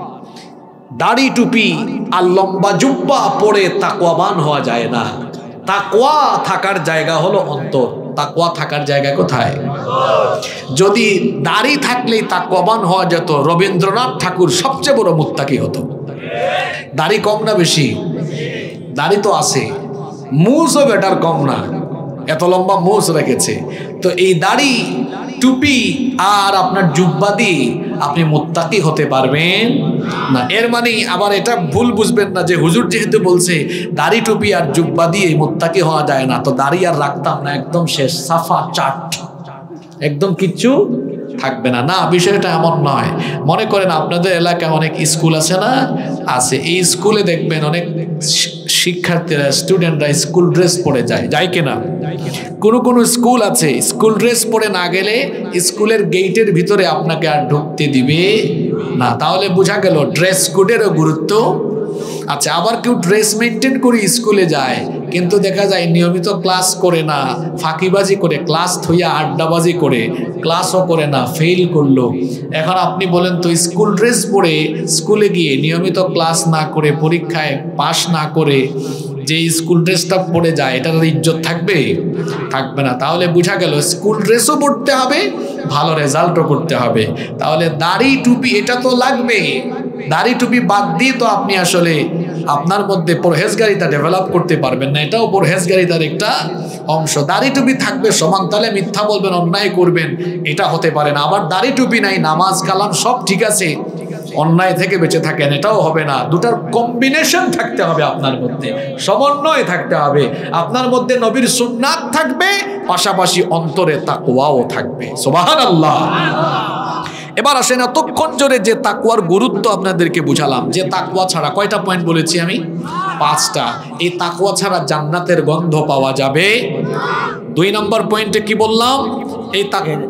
দাড়ি টুপি আর লম্বা জুব্বা পরে তাকওয়াবান হওয়া যায় না। তাকওয়া থাকার জায়গা হলো অন্তর। তাকওয়া থাকার জায়গা কোথায়? যদি দাড়ি থাকলেই তাকওয়াবান হওয়া যেত, রবীন্দ্রনাথ ঠাকুর সবচেয়ে বড় মুত্তাকি হতো। দাড়ি কম না বেশি? দাড়ি তো আছে, মুছও বেটার কম না, এত লম্বা মুছ রেখেছে। তো এই দাড়ি টুপি আর আপনার জুব্বা দিয়ে আপনি মুত্তাকি হতে পারবেন না। এর মানে আবার এটা ভুল বুঝবেন না যে হুজুর যেহেতু বলছে দাড়ি টুপি আর জুব্বা দিয়ে মুত্তাকি হওয়া যায় না, তো দাড়ি আর রাখতাম না, একদম শেষ, সাফা চাট, একদম কিচ্ছু থাকবে না। না, বিষয়টা এমন নয়। মনে করেন আপনাদের এলাকায় অনেক স্কুল আছে না? আছে। এই স্কুলে দেখবেন অনেক শিক্ষার্থীরা, স্টুডেন্টরা স্কুল ড্রেস পরে যায়, যায় কিনা? কোনো কোনো স্কুল আছে স্কুল ড্রেস পরে না গেলে স্কুলের গেটের ভিতরে আপনাকে আর ঢুকতে দিবে না। তাহলে বোঝা গেল ড্রেস কোডেরও গুরুত্ব আচ্ছা। আবার কেউ ড্রেস মেনটেন করে স্কুলে যায়, কিন্তু দেখা যায় নিয়মিত ক্লাস করে না, ফাঁকিবাজি করে, ক্লাস থইয়া আড্ডাবাজি করে, ক্লাসও করে না, ফেল করলো। এখন আপনি বলেন তো স্কুল ড্রেস পরে স্কুলে গিয়ে নিয়মিত ক্লাস না করে, পরীক্ষায় পাশ না করে যে স্কুল ড্রেসটা পরে যায়, এটার ইজ্জত থাকবে? থাকবে না। তাহলে বোঝা গেল স্কুল ড্রেসও পরতে হবে, ভালো রেজাল্টও করতে হবে। তাহলে দাড়ি টুপি এটা তো লাগবে। দাড়ি টুপি বাদ দিয়ে তো আপনি আসলে আপনার মধ্যে পরহেজগারিতা ডেভেলপ করতে পারবেন না, এটাও পরহেজগারিতার একটা অংশ। দাড়ি টুপি থাকবে সমান, তাহলে মিথ্যা বলবেন, অন্যায় করবেন, এটা হতে পারে না। আবার দাড়ি টুপি নাই, নামাজ কালাম সব ঠিক আছে, অন্যায় থেকে বেঁচে থাকেন, এটাও হবে না। দুটার কম্বিনেশন থাকতে হবে আপনার মধ্যে, সমন্বয় থাকতে হবে। আপনার মধ্যে নবীর সুন্নাত থাকবে, পাশাপাশি অন্তরে তাকওয়াও থাকবে। সুবহানাল্লাহ। এবার আসেন, এতক্ষণ জোরে যে তাকওয়ার গুরুত্ব আপনাদেরকে বুঝালাম, যে তাকওয়া ছাড়া কয়টা পয়েন্ট বলেছি আমি? পাঁচটা। এই তাকওয়া ছাড়া জান্নাতের গন্ধ পাওয়া যাবে। দুই নম্বর পয়েন্টে কি বললাম? এই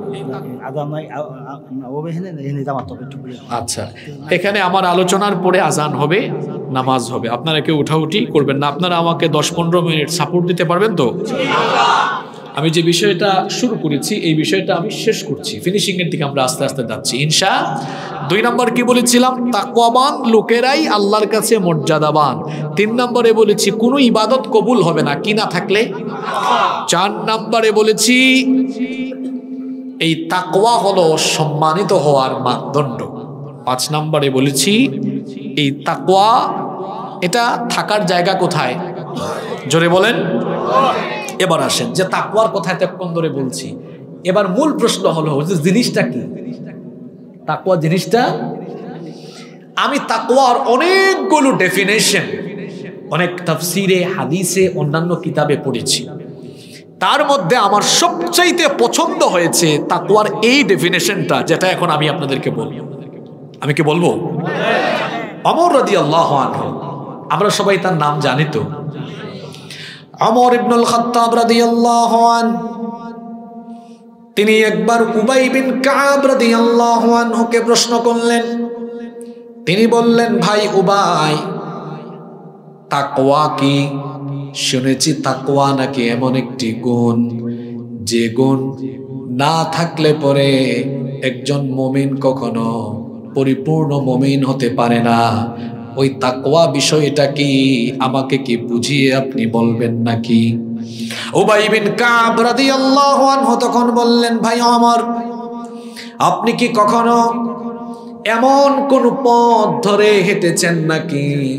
আচ্ছা, এখানে আমার আলোচনার পরে আজান হবে, নামাজ হবে, আপনারা কেউ উঠাউঠি করবেন না। আপনারা আমাকে দশ পনেরো মিনিট সাপোর্ট দিতে পারবেন তো? আমি যে বিষয়টা শুরু করেছি এই বিষয়টা আমি শেষ করছি, ফিনিশিং এর দিকে আমরা আস্তে আস্তে যাচ্ছি ইনশা। দুই নম্বর কি বলেছিলাম? তাকওয়াবান লোকেরাই আল্লাহর কাছে মর্যাদাবান। তিন নম্বরে বলেছি কোনো ইবাদত কবুল হবে না কি না থাকলে। চার নম্বরে বলেছি এই তাকওয়া হলো সম্মানিত হওয়ার মানদণ্ড। পাঁচ নম্বরে বলেছি এই তাকওয়া এটা থাকার জায়গা কোথায়? জোরে বলেন। এবার আসেন যে তাকওয়ার কথা এতক্ষণ ধরে বলছি, এবার মূল প্রশ্ন হলো যে জিনিসটা কি? তাকওয়া জিনিসটা, আমি তাকওয়ার অনেকগুলো ডেফিনেশন অনেক তাফসিরে, হাদিসে, অন্যান্য কিতাবে পড়েছি। তার মধ্যে আমার সবচাইতে পছন্দ হয়েছে তাকওয়ার এই ডেফিনেশনটা, যেটা এখন আমি আপনাদেরকে বলবো। আমি কি বলবো? ওমর রাদিয়াল্লাহু আনহু, আমরা সবাই তার নাম জানি তো, ওমর ইবনুল খাত্তাব রাদিয়াল্লাহু আনহু। তিনি একবার উবাই বিন কাব রাদিয়াল্লাহু আনহুকে প্রশ্ন করলেন। তিনি বললেন, ভাই উবাই, তাকওয়া কি? শুনেছি তাকওয়া নাকি এমন একটি গুণ, যে গুণ না থাকলে পরে একজন মুমিন কখনো পরিপূর্ণ মুমিন হতে পারে না। ওই তাকওয়া বিষয়টা কি আমাকে কি বুঝিয়ে আপনি বলবেন নাকি? উবাই বিন কাব রাদিয়াল্লাহু আনহু তখন বললেন, ভাই ওমর, আপনি কি কখনো এমন কোন পথ ধরে হেঁটেছেন নাকি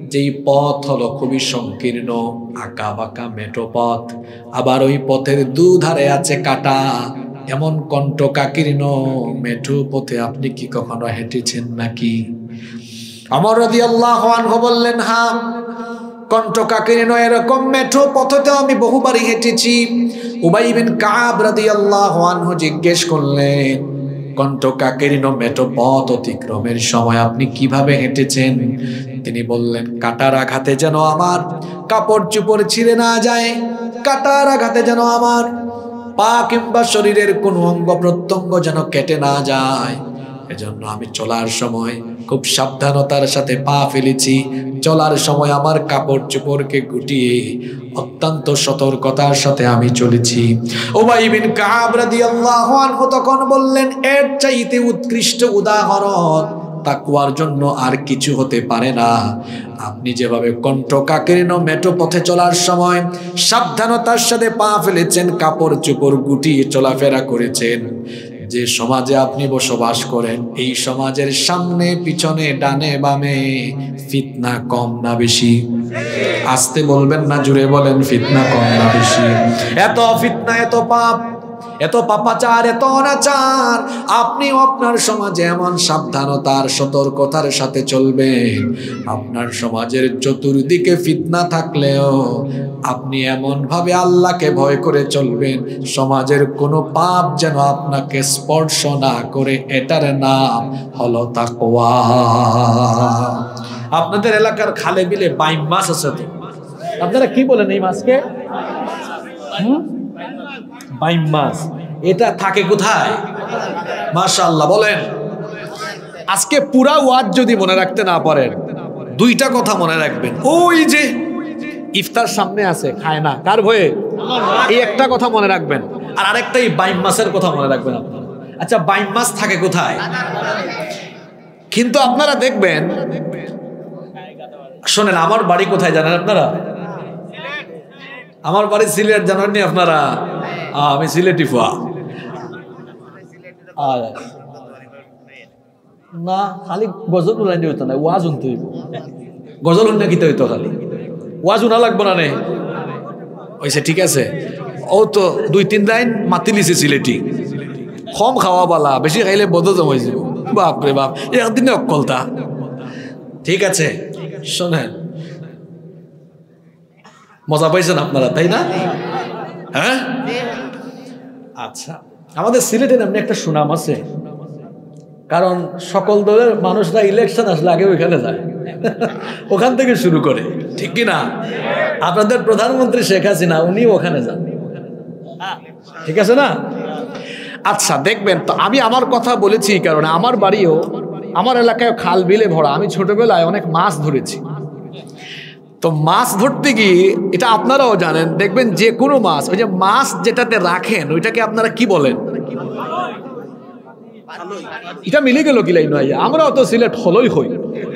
যেই পথ হলো খুবই সংকীর্ণ, আঁকা বাঁকা মেঠো পথ, আবার ওই পথের দুধারে আছে কাটা, এমন কণ্টকাকীর্ণ মেঠো পথে আপনি কি কখনো হেঁটেছেন নাকি? ওমর রাদিয়াল্লাহু আনহু বললেন, হ্যাঁ, কণ্টকাকীর্ণ এরকম মেঠো পথে আমি বহুবারই হেঁটেছি। উবাই বিন কাব রাদিয়াল্লাহু আনহু জিজ্ঞেস করলেন, কণ্টকাকীর্ণ মেঠো পথ অতিক্রমের সময় আপনি কিভাবে হেঁটেছেন? তিনি বললেন, কাটার আঘাতে যেন আমার কাপড় চোপড় ছিঁড়ে না যায়, কাটার আঘাতে যেন আমার পা কিংবা শরীরের কোনো অঙ্গ প্রত্যঙ্গ যেন কেটে না যায়, এজন্য আমি চলার সময় খুব সাবধানতার সাথে পা ফেলেছি। চলার সময় আমার কাপড় চোপড়কে গুটিয়ে অত্যন্ত সতর্কতার সাথে আমি চলেছি। উবাই বিন কাব রাদিয়াল্লাহু আনহু তখন বললেন, এর চাইতে উৎকৃষ্ট উদাহরণ তাকওয়ার জন্য আর কিছু হতে পারে না। আপনি যেভাবে কণ্টকাকীর্ণ মেঠো পথে চলার সময় সাবধানতার সাথে পা ফেলেছেন, কাপড় চোপড় গুটিয়ে চলাফেরা করেছেন, যে সমাজে আপনি বসবাস করেন এই সমাজের সামনে পিছনে ডানে বামে ফিতনা কম না বেশি? আস্তে বলবেন না, জুড়ে বলেন, ফিতনা কম না বেশি? এত ফিতনা, এত পাপ, এত পাপাচার, এত অনাচার, আপনি আপনার সমাজে এমন সাবধানতার সতর্কতার সাথে চলবেন, আপনার সমাজের চতুর্দিকে ফিতনা থাকলেও আপনি এমন ভাবে আল্লাহকে ভয় করে চলবেন, সমাজের কোনো পাপ যেন আপনাকে স্পর্শ না করে। এটার নাম হলো তাকওয়া। আপনাদের এলাকার খালে বিলে বাইম মাছ আছে তো, আপনারা কি বলেন এই মাছকে? হুম, বাইম মাছ। এটা থাকে কোথায়? মাশাআল্লাহ বলেন। আজকে পুরা ওয়াজ যদি মনে রাখতে না পারেন, দুইটা কথা মনে রাখবেন। ওই যে ইফতার সামনে আছে, খায় না, কার ভয়ে? এই একটা কথা মনে রাখবেন, আর আরেকটা এই বাইম মাছের কথা মনে রাখবেন আপনারা। আচ্ছা, বাইম মাছ থাকে কোথায়? কিন্তু আপনারা দেখবেন, শোনেন, আমার বাড়ি কোথায় জানেন আপনারা? আমার বাড়ি সিলেট, জানেননি আপনারা? আমি সিলেটি ফুয়া না, খালি গজল উলাইতে হইতো না, ওয়াজ শুনতে হইব। গজল শুনতে কিতে হইতো, খালি ওয়াজ উনা লাগবো না নে হইছে, ঠিক আছে? ও তো দুই তিন লাইন মাতি লিছে সিলেটি, কম খাওয়া বালা, বেশি খাইলে বদ জমাই যাব। বাপ রে বাপ, একদিনে অকলতা। ঠিক আছে, শোনেন, মজা পাইছেন আপনারা, তাই না? হ্যাঁ, আচ্ছা, আমাদের সিলেটে এমনি একটা সুনাম আছে, কারণ সকল দলের মানুষরা ইলেকশন আসলে আগে ওইখানে যায়, ওখান থেকে শুরু করে, ঠিক কি না? আপনাদের প্রধানমন্ত্রী শেখ হাসিনা উনি ওখানে যান, ঠিক আছে না? আচ্ছা, দেখবেন তো, আমি আমার কথা বলেছি কারণ আমার বাড়িও, আমার এলাকায় খাল বিলে ভরা। আমি ছোটবেলায় অনেক মাছ ধরেছি। তো মাছ ধরতে গিয়ে, এটা আপনারাও জানেন, দেখবেন যে কোনো মাছ, ওই যে মাছ যেটাতে রাখেন ওইটাকে আপনারা কি বলেন? এটা মিলে গেল কি লাইন? আমরাও তো সিলেট হলই হই,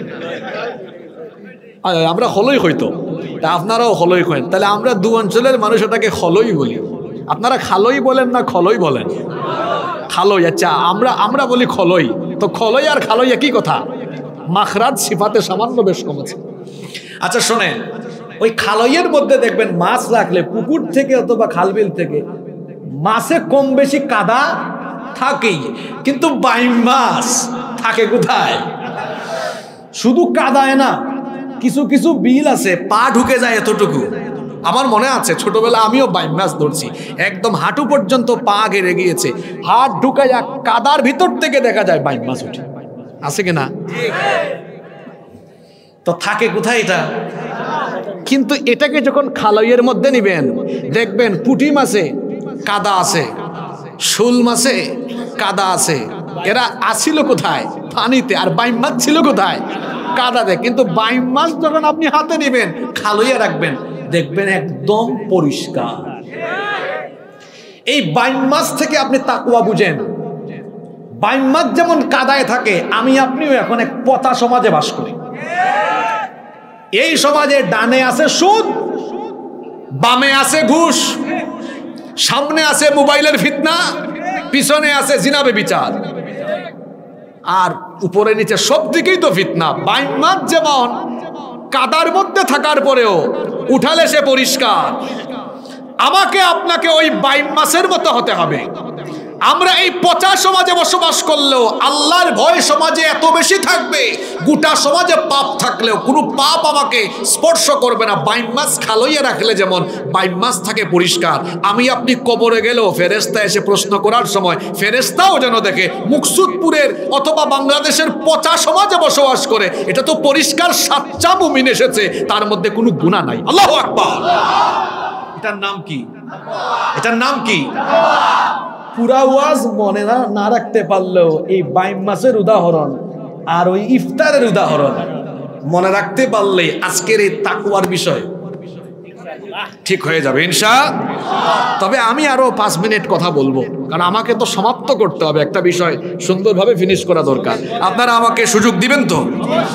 আমরা হলই হইতো, তা আপনারাও হলই হইন, তাহলে আমরা দু অঞ্চলের মানুষ ওটাকে হলই বলি। আপনারা খালই বলেন না খলই বলেন? খালই। আচ্ছা, আমরা আমরা বলি খলই। তো খলই আর খালই একই কথা, মাখরাজ সিফাতে সামান্য বেশ কম আছে। আচ্ছা শোনেন, ওই খালইয়ের মধ্যে দেখবেন মাছ রাখলে পুকুর থেকে অথবা খালবিল থেকে মাছে কম বেশি কাদা থাকেই, কিন্তু বাইম মাছ থাকে কোথায়? শুধু কাদায় না, কিছু কিছু বিল আছে পা ঢুকে যায় এতটুকু। আমার মনে আছে ছোটবেলা আমিও বাইম মাছ ধরছি, একদম হাঁটু পর্যন্ত পা ঘেরে গিয়েছে, হাত ঢুকাইয়া কাদার ভিতর থেকে দেখা যায় বাইম মাছ উঠে, আছে কিনা? তো থাকে কোথায় এটা? কিন্তু এটাকে যখন খালইয়ের মধ্যে নিবেন, দেখবেন পুঁটি মাছে কাদা আছে, শোল মাছে কাদা আছে। এরা আসিল কোথায়? পানিতে। আর বাইম মাছ ছিল কোথায়? কাদাতে। কিন্তু বাইম মাছ যখন আপনি হাতে নিবেন, খালইয়া রাখবেন, দেখবেন একদম পরিষ্কার। এই বাইম মাছ থেকে আপনি তাকওয়া বুঝেন। বাইম মাছ যেমন কাদায় থাকে, আমি আপনিও এখন এক পচা সমাজে বাস করি। এই সমাজে ডানে আছে সুদ, বামে আছে ঘুষ, সামনে আছে মোবাইলের ফিতনা, পিছনে আছে জিনাবে বিচার, আর উপরে নিচে সব দিকেই তো ফিতনা। বাইম মাছ যেমন কাদার মধ্যে থাকার পরেও উঠালে সে পরিষ্কার। আমাকে আপনাকে ওই বাইম মাসের মতো হতে হবে। আমরা এই পচা সমাজে বসবাস করলেও আল্লাহর ভয় সমাজে এত বেশি থাকবে, গোটা সমাজে পাপ থাকলেও কোনো পাপ আমাকে স্পর্শ করবে না। বাইম মাছ খালইয়া রাখলে যেমন বাইম মাছ থাকে পরিষ্কার, আমি আপনি কবরে গেলেও ফেরেস্তা এসে প্রশ্ন করার সময় ফেরেস্তাও যেন দেখে মুকসুদপুরের অথবা বাংলাদেশের পচা সমাজে বসবাস করে, এটা তো পরিষ্কার সাচ্চা মুমিন এসেছে, তার মধ্যে কোনো গুনাহ নাই। আল্লাহু আকবার। এটার নাম কি? এটার নাম কি? পুরা ওয়াজ মনে না না রাখতে পারলেও এই বাইম মাসের উদাহরণ আর ওই ইফতারের উদাহরণ মনে রাখতে পারলে আজকের এই তাকওয়ার বিষয় ঠিক হয়ে যাবে ইনশাআল্লাহ। তবে আমি আরো পাঁচ মিনিট কথা বলবো, কারণ আমাকে তো সমাপ্ত করতে হবে, একটা বিষয় সুন্দরভাবে ফিনিশ করা দরকার। আপনারা আমাকে সুযোগ দিবেন তো?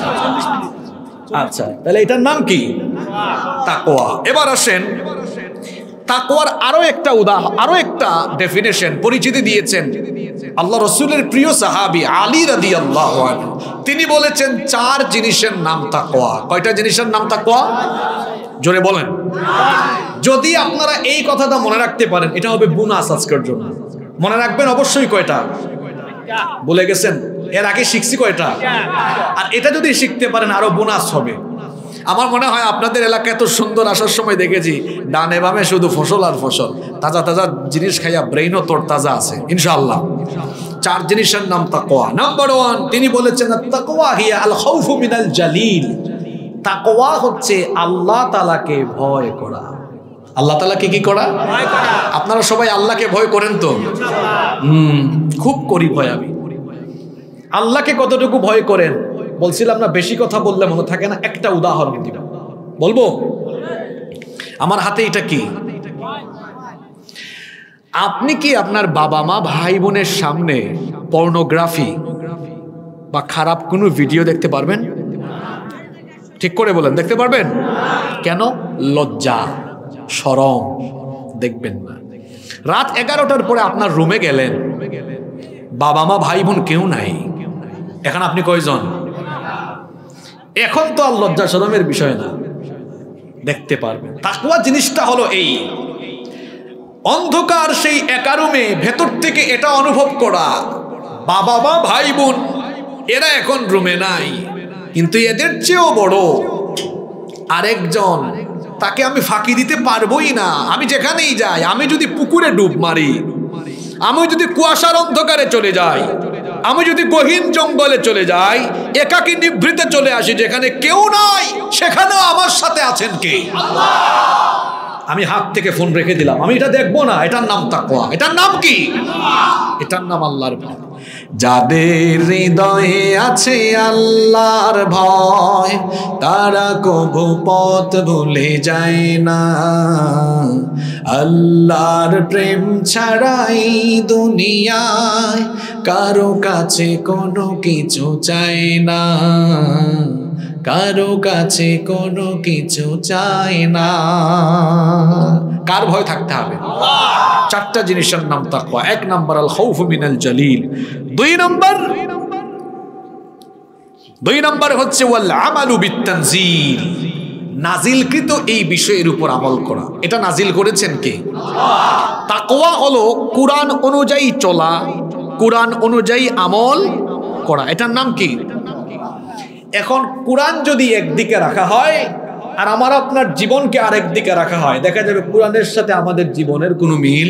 আচ্ছা, তাহলে এটার নাম কি? তাকওয়া। এবার আসেন, তাকওয়ার আরো একটা উদাহরণ, আরো একটা ডেফিনেশন, পরিচিতি দিয়েছেন আল্লাহ রসুলের প্রিয় সাহাবী আলী রাদিয়াল্লাহু আনহু। তিনি বলেছেন চার জিনিসের নাম তাকওয়া। কয়টা জিনিসের নাম তাকওয়া? জোরে বলেন। যদি আপনারা এই কথাটা মনে রাখতে পারেন, এটা হবে বোনাস আজকের জন্য। মনে রাখবেন অবশ্যই। কয়টা বলে গেছেন? এর আগে শিখছি কয়টা? আর এটা যদি শিখতে পারেন আরো বোনাস হবে। আমার মনে হয় আপনাদের এলাকায় এত সুন্দর, আসার সময় দেখেছি ডানে বামে শুধু ফসল আর ফসল, তাজা তাজা জিনিস খাইয়া ব্রেইনও তোর তাজা আছে ইনশাআল্লাহ। চার জিনিসের নাম তাকওয়া। নাম্বার ওয়ান, তিনি বলেছেন তাকওয়া হিয়া আল খাউফু মিনাল জালিল। তাকওয়া হচ্ছে আল্লাহ তাআলাকে ভয় করা। আল্লাহ তাআলাকে কি করা? ভয় করা। আপনারা সবাই আল্লাহকে ভয় করেন তো? হুম, খুব করি ভয় আমি। আল্লাহকে কতটুকু ভয় করেন বলছিলাম না, বেশি কথা বললে মনে থাকে না। একটা উদাহরণ দিব, বলবো? আমার হাতে এটা কি? আপনি কি আপনার বাবা মা ভাই বোনের সামনে পর্নোগ্রাফি বা খারাপ কোনো ভিডিও দেখতে পারবেন? ঠিক করে বলেন, দেখতে পারবেন? কেন? লজ্জা, শরম, দেখবেন না। রাত এগারোটার পরে আপনার রুমে গেলেন, বাবা মা ভাই বোন কেউ নাই, এখন আপনি কয়জন? এখন তো আর লজ্জা শরমের বিষয় না, দেখতে পারবেন। তাকওয়া জিনিসটা হলো এই অন্ধকার সেই একা রুমে ভেতর থেকে এটা অনুভব করা, বাবা মা ভাই বোন এরা এখন রুমে নাই, কিন্তু এদের চেয়েও বড় আরেকজন, তাকে আমি ফাঁকি দিতে পারবোই না। আমি যেখানেই যাই, আমি যদি পুকুরে ডুব মারি, আমি যদি কুয়াশার অন্ধকারে চলে যাই, আমি যদি গহীন জঙ্গলে চলে যাই, একাকী নিভৃতে চলে আসি যেখানে কেউ নাই, সেখানেও আমার সাথে আছেন কে? আল্লাহ। আমি হাত থেকে ফোন রেখে দিলাম, আমি এটা দেখবো না। এটার নাম তাকওয়া। এটার নাম কি? এটার নাম আল্লাহর ভয়। যাদের হৃদয়ে আছে আল্লাহর ভয়, তারা কভু পথ ভুলে যায় না। আল্লাহর প্রেম ছাড়াই দুনিয়ায় কারো কাছে কোনো কিছু চায় না, কারো কাছে কোনো কিছু চায় না। কার ভয় থাকতে হবে? চারটা জিনিসের নাম তাকওয়া। এক নাম্বার আল খাউফু মিনাল জালিল। দুই নাম্বার দুই নাম্বার হচ্ছে ওয়াল আমালু বিত্তানজিল, নাজিলকৃত এই বিষয়ের উপর আমল করা। এটা নাজিল করেছেন কে? আল্লাহ। তাকওয়া হলো কুরআন অনুযায়ী চলা, কুরআন অনুযায়ী আমল করা। এটার নাম কি? এখন কুরআন যদি একদিকে রাখা হয় আর আমার আপনার জীবনকে আরেক দিকে রাখা হয়, দেখা যাবে কুরআনের সাথে আমাদের জীবনের কোনো মিল।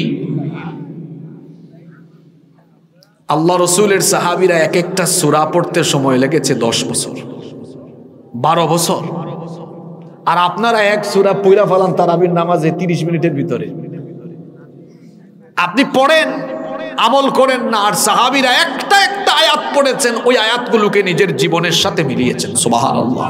আল্লাহ রসুলের সাহাবীরা এক একটা সূরা পড়তে সময় লেগেছে দশ বছর, বারো বছর, আর আপনারা এক সূরা পড়া ফেলান তারাবির নামাজে তিরিশ মিনিটের ভিতরে। আপনি পড়েন, আমল করেন না, আর সাহাবীরা একটা একটা আয়াত পড়েছেন, ওই আয়াতগুলোকে নিজের জীবনের সাথে মিলিয়েছেন। সুবহানাল্লাহ।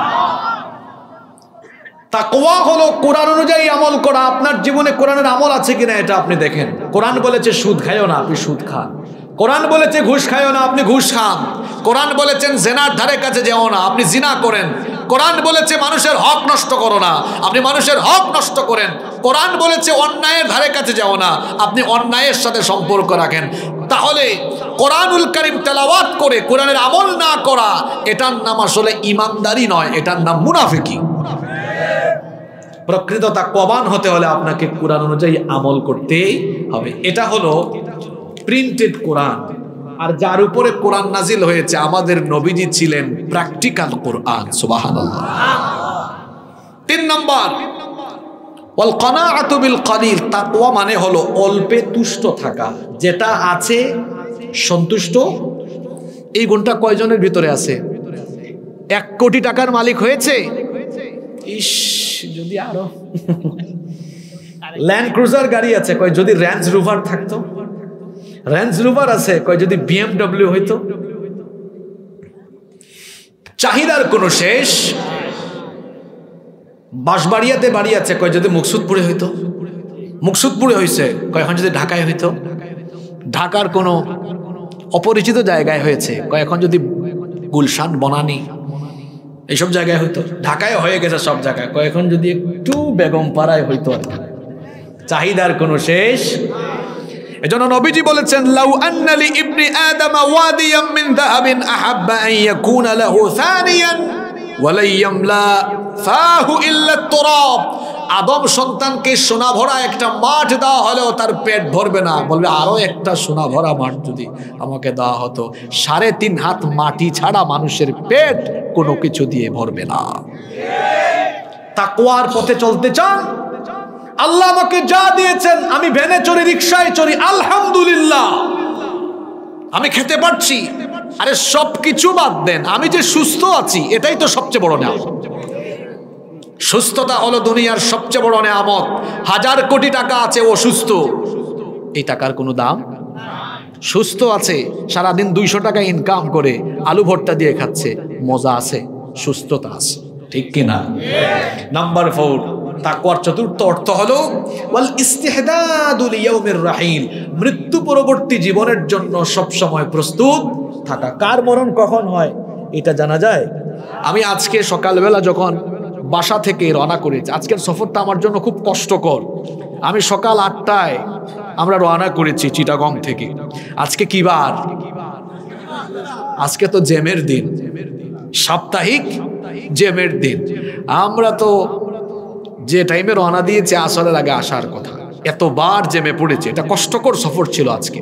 তাকওয়া হলো কোরআন অনুযায়ী আমল করা। আপনার জীবনে কোরআনের আমল আছে কিনা এটা আপনি দেখেন। কোরআন বলেছে সুদ খাইও না, আপনি সুদ খান। কোরআন বলেছে ঘুষ খাইও না, আপনি ঘুষ খান। কোরআন বলেছেন জিনার ধারে কাছে যেও না, আপনি জিনা করেন। কোরআন বলেছে মানুষের হক নষ্ট করো না, আপনি মানুষের হক নষ্ট করেন। কোরআন বলেছে অন্যায়ের ধারে কাছে যাও না, আপনি অন্যায়ের সাথে সম্পর্ক রাখেন। তাহলে কোরআনুল কারীম তেলাওয়াত করে কোরআনের আমল না করা, এটার নাম আসলে ইমানদারি নয়, এটার নাম মুনাফিকি। প্রকৃত তাকওয়াবান হতে হলে আপনাকে কোরআন অনুযায়ী আমল করতেই হবে। এটা হলো প্রিন্টেড কোরআন। আর যার উপরে কোরআন নাজিল হয়েছে, আমাদের নবীজি ছিলেন প্র্যাকটিক্যাল কোরআন। সুবহানাল্লাহ। তিন নম্বর, ওয়াল কানাআতু বিল কালিল। তাকওয়া মানে হলো অল্পে তুষ্ট থাকা, যেটা আছে সন্তুষ্ট। এই গুণটা কয়জনের ভিতরে আছে? এক কোটি টাকার মালিক হয়েছে, ইস যদি আরো ল্যান্ড ক্রুজার গাড়ি আছে, কয় যদি রেঞ্জ রোভার থাকতো। রেঞ্জ রোভার আছে, কয় যদি বিএমডব্লিউ হইতো। চাহিদার কোনো শেষ। বাঁশবাড়িয়াতে বাড়ি আছে, কয় যদি মুকসুদপুরে হইতো। মুকসুদপুরে হয়েছে, কয় এখন যদি ঢাকায় হইতো। ঢাকার কোনো অপরিচিত জায়গায় হয়েছে, কয় এখন যদি গুলশান, বনানী এইসব জায়গায় হইতো। ঢাকায় হয়ে গেছে সব জায়গায়, কয় এখন যদি একটু বেগম পাড়ায় হইতো। চাহিদার কোনো শেষ। এজন্য নবীজি বলেছেন, লাউ আন্না লি ইবনি আদম ওয়াদিয়াম মিন যাহাবিন আহাব্বা আন ইয়াকুনা লাহু সানিয়ান ওয়া লা ইয়ামলা ফাহু ইল্লা তুরাব। আদম সন্তানকে সোনা ভরা একটা মাঠ দেওয়া হলেও তার পেট ভরবে না, বলবে আরো একটা সোনা ভরা মাঠ যদি আমাকে দেওয়া হতো। সাড়ে তিন হাত মাটি ছাড়া মানুষের পেট কোনো কিছু দিয়ে ভরবে না। তাকওয়ার পথে চলতে চান, আল্লাহ আমাকে যা দিয়েছেন, আমি ভ্যানে চড়ি, রিকশায় চড়ি, আলহামদুলিল্লাহ আমি খেতে পারছি। আরে সব কিছু বাদ দেন, আমি যে সুস্থ আছি এটাই তো সবচেয়ে বড় নিয়ামত। সুস্থতা হলো দুনিয়ার সবচেয়ে বড় নিয়ামত। হাজার কোটি টাকা আছে, ও সুস্থ, এই টাকার কোনো দাম। সুস্থ আছে, সারাদিন দুইশো টাকা ইনকাম করে আলু ভর্তা দিয়ে খাচ্ছে, মজা আছে, সুস্থতা আছে, ঠিক কিনা? নাম্বার ফোর, তাকওয়ার চতুর্থ অর্থ হলো ওয়াল ইস্তিহদাদু লিয়াউমির রাহিল। মৃত্যু পরবর্তী জীবনের জন্য সব সময় প্রস্তুত থাকা। কার মরণ কখন হয় এটা জানা যায়। আমি আজকে সকালবেলা যখন বাসা থেকে রওনা করেছি, আজকের সফরটা আমার জন্য খুব কষ্টকর। আমি সকাল আটটায় আমরা রওনা করেছি চিটাগং থেকে। আজকে কি বার? আজকে তো জ্যামের দিন, সাপ্তাহিক জ্যামের দিন। আমরা তো যে টাইমে রওনা দিয়েছে আসরের আগে আসার কথা, এতবার জ্যামে পড়েছে। এটা কষ্টকর সফর ছিল আজকে।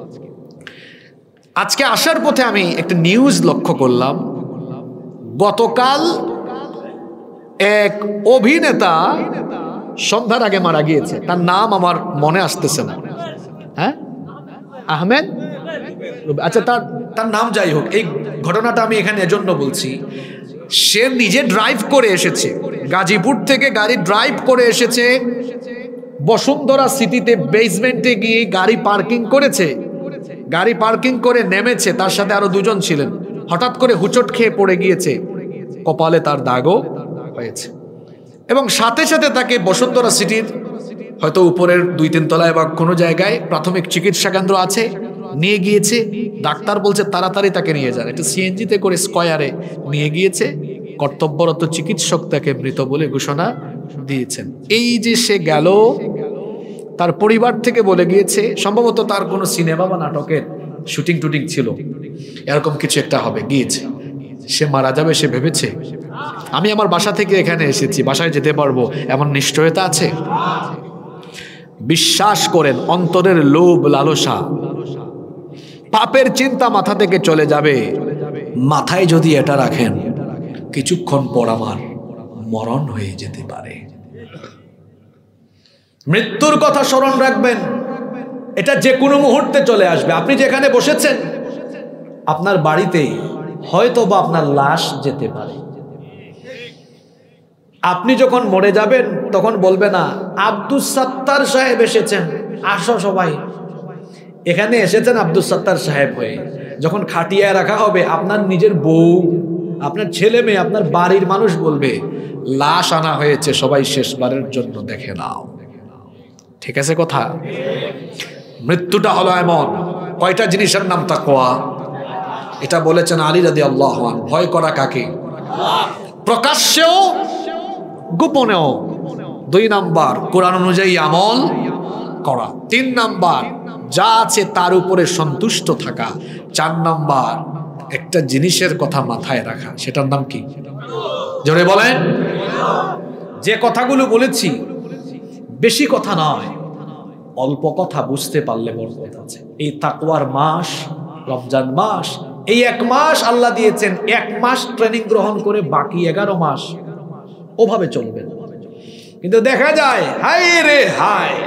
আজকে আসার পথে আমি একটা নিউজ লক্ষ্য করলাম। গতকাল এক অভিনেতা সন্ধ্যার আগে মারা গিয়েছে, তার নাম আমার মনে আসতেছে না। হ্যাঁ, আহমেদ, আচ্ছা তার তার নাম যাই হোক। এই ঘটনাটা আমি এখানে এজন্য বলছি, সে নিজে ড্রাইভ করে এসেছে, গাজীপুর থেকে গাড়ি ড্রাইভ করে এসেছে, বসুন্ধরা সিটিতে বেসমেন্টে গিয়ে গাড়ি পার্কিং করেছে। গাড়ি পার্কিং করে নেমেছে, তার সাথে আরো দুজন ছিলেন। হঠাৎ করে হুচট খেয়ে পড়ে গিয়েছে, কপালে তার দাগও হয়েছে। এবং সাথে সাথে তাকে বসুন্ধরা সিটির হয়তো উপরের দুই তিন তলায় বা কোনো জায়গায় প্রাথমিক চিকিৎসা কেন্দ্র আছে, নিয়ে গিয়েছে। ডাক্তার বলছে তাড়াতাড়ি তাকে নিয়ে যান। এটা সিএনজিতে করে স্কয়ারে নিয়ে গিয়েছে। কর্তব্যরত চিকিৎসক তাকে মৃত বলে ঘোষণা দিয়েছেন। এই যে সে গেল, তার পরিবার থেকে বলে গিয়েছে সম্ভবত তার কোনো সিনেমা বা নাটকের শুটিং টুটিং ছিল, এরকম কিছু একটা হবে, গিয়েছে। সে মারা যাবে সে ভেবেছে। আমি আমার বাসা থেকে এখানে এসেছি, বাসায় যেতে পারবো এমন নিশ্চয়তা আছে? বিশ্বাস করেন, অন্তরের লোভ লালসা, পাপের চিন্তা মাথা থেকে চলে যাবে। মাথায় যদি এটা রাখেন, কিছুক্ষণ পর আমার মরণ হয়ে যেতে পারে। মৃত্যুর কথা স্মরণ রাখবেন, এটা যে কোনো মুহূর্তে চলে আসবে। আপনি যেখানে বসেছেন, আপনার বাড়িতেই হয়তো বা আপনার লাশ যেতে পারে। আপনি যখন মরে যাবেন তখন বলবে না আব্দুস সাত্তার সাহেব এসেছেন, আসো সবাই। এখানে এসেছেন আব্দুস সাত্তার সাহেব হয়ে। যখন খাটিয়ায় রাখা হবে, আপনার নিজের বউ, আপনার ছেলে মেয়ে, আপনার বাড়ির মানুষ বলবে লাশ আনা হয়েছে, সবাই শেষবারের জন্য দেখে নাও। ঠিক আছে কথা? মৃত্যুটা হলো এমন, কয়টা জিনিসের নাম তাকওয়া। এটা বলেছেন আলী রাদিয়াল্লাহু আনহু। ভয় করা কাকে? প্রকাশ্যেও গোপনেও। দুই নাম্বার, কোরআন অনুযায়ী আমল করা। তিন নাম্বার, যা আছে তার উপরে সন্তুষ্ট থাকা। চার নাম্বার একটা জিনিসের কথা মাথায় রাখা, সেটার নাম কি? জোরে বলেন। যে কথাগুলো বলেছি বেশি কথা নয়, অল্প কথা বুঝতে পারলে বড় কথা আছে। এই তাকওয়ার মাস রমজান মাস, এই এক মাস আল্লাহ দিয়েছেন, এক মাস ট্রেনিং গ্রহণ করে বাকি এগারো মাস ওভাবে চলবে। কিন্তু দেখা যায় হায় রে হায়,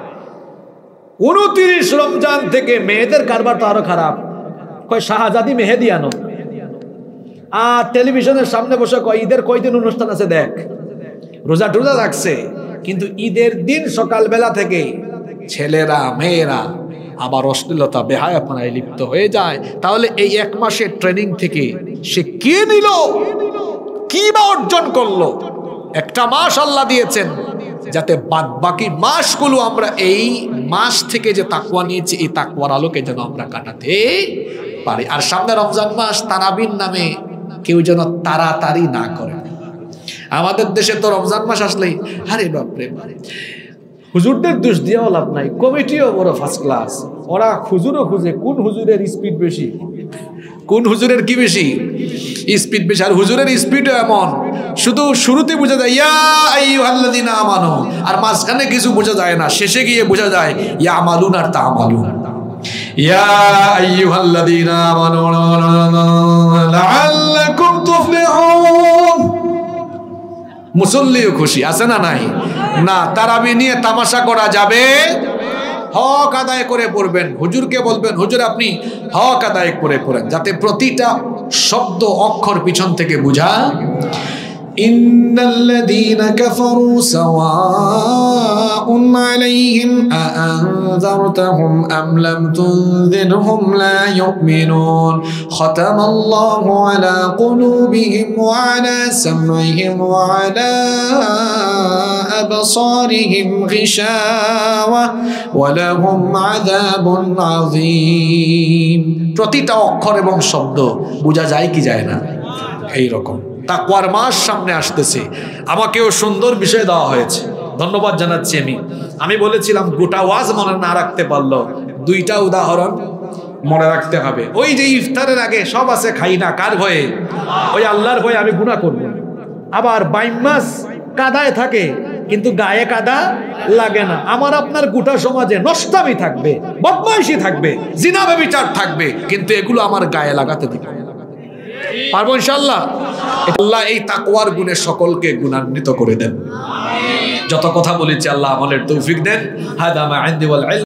উনত্রিশ রমজান থেকে মেয়েদের কারবার তো আরো খারাপ। কয় শাহজাদি মেহেদি আনো, আর টেলিভিশনের সামনে বসে কয় ঈদের কয়দিন অনুষ্ঠান আছে দেখ। রোজা টোজা রাখছে, কিন্তু ঈদের দিন সকালবেলা থেকে ছেলেরা মেয়েরা আবার অশ্লীলতা বেহায়াপনায় লিপ্ত হয়ে যায়। তাহলে এই এক মাসের ট্রেনিং থেকে সে কি নিল, কি বা অর্জন করলো? একটা মাস আল্লাহ দিয়েছেন যাতে বাদ বাকি মাসগুলো আমরা এই মাস থেকে যে তাকওয়া নিয়েছি এই তাকওয়ার আলোকে যেন আমরা কাটাতে পারি। আর সামনে রমজান মাস, তারাবির নামে কেউ যেন তাড়াতাড়ি না করে। আমাদের দেশে তো রমজান মাস আসলেই আরে বাপরে, হুজুরদের দোষ দিয়েও লাভ নাই, কমিটিও বড় ফার্স্ট ক্লাস, ওরা হুজুরও খুঁজে কোন হুজুরের স্পিড বেশি, কোন হুজুরের কি বেশি স্পিড বেশি। আর হুজুরের স্পিডও এমন, শুধু শুরুতে বোঝা যায় ইয়া আইয়ুহাল্লাযীনা আমানু, আর মাঝখানে কিছু বোঝা যায় না, শেষে গিয়ে বোঝা যায় ইয়া আমালুন আর তা'মালুন। ইয়া আইয়ুহাল্লাযীনা আমানু লাআল্লাকুম তুফলিহুন। মুসল্লিও খুশি আছে না নাই? না, তারাবি নিয়ে তামাশা করা যাবে। হক আদায় করে পড়বেন, হুজুরকে বলবেন হুজুর আপনি হক আদায় করে পড়েন, যাতে প্রতিটা শব্দ অক্ষর পিছন থেকে বুঝা। ইন্নাল্লাযীনা কাফারু সাওয়াউন আলাইহিম আআনযারতাহুম আম লাম তুনযিরহুম লা ইউমিনুন খাতামাল্লাহু আলা কুলুবিহিম ওয়া আলা সাম'ইহিম ওয়া আলা আবসারিহিম গিশাওয়া ওয়া লাহুম আযাবুন আযীম। প্রতিটা অক্ষর এবং শব্দ বোঝা যায় কি যায় না? এই রকম তাকওয়ার মাস সামনে আসতেছে, আমাকেও সুন্দর বিষয় দেওয়া হয়েছে, ধন্যবাদ জানাচ্ছি। আমি আমি বলেছিলাম গোটা ওয়াজ মনে না রাখতে পারলো, দুইটা উদাহরণ মনে রাখতে হবে। ওই যে ইফতারের আগে সব আছে খাই না, কার ভয়ে? ওই আল্লাহর ভয়ে আমি গুনাহ করব। আবার বাইশ মাস কাদায় থাকে কিন্তু গায়ে কাদা লাগে না। আমার আপনার গোটা সমাজে নষ্টামি থাকবে, বদমাইশি থাকবে, জিনা ব্যভিচার থাকবে, কিন্তু এগুলো আমার গায়ে লাগাতে দিবে পারবো ইনশাআল্লাহ। আল্লাহ এই তাকওয়ার গুণে সকলকে গুণান্বিত করে দেন। যত কথা বলেছি আল্লাহ আমলের তৌফিক দেন। হাদা মা ইনদি ওয়াল ইলম।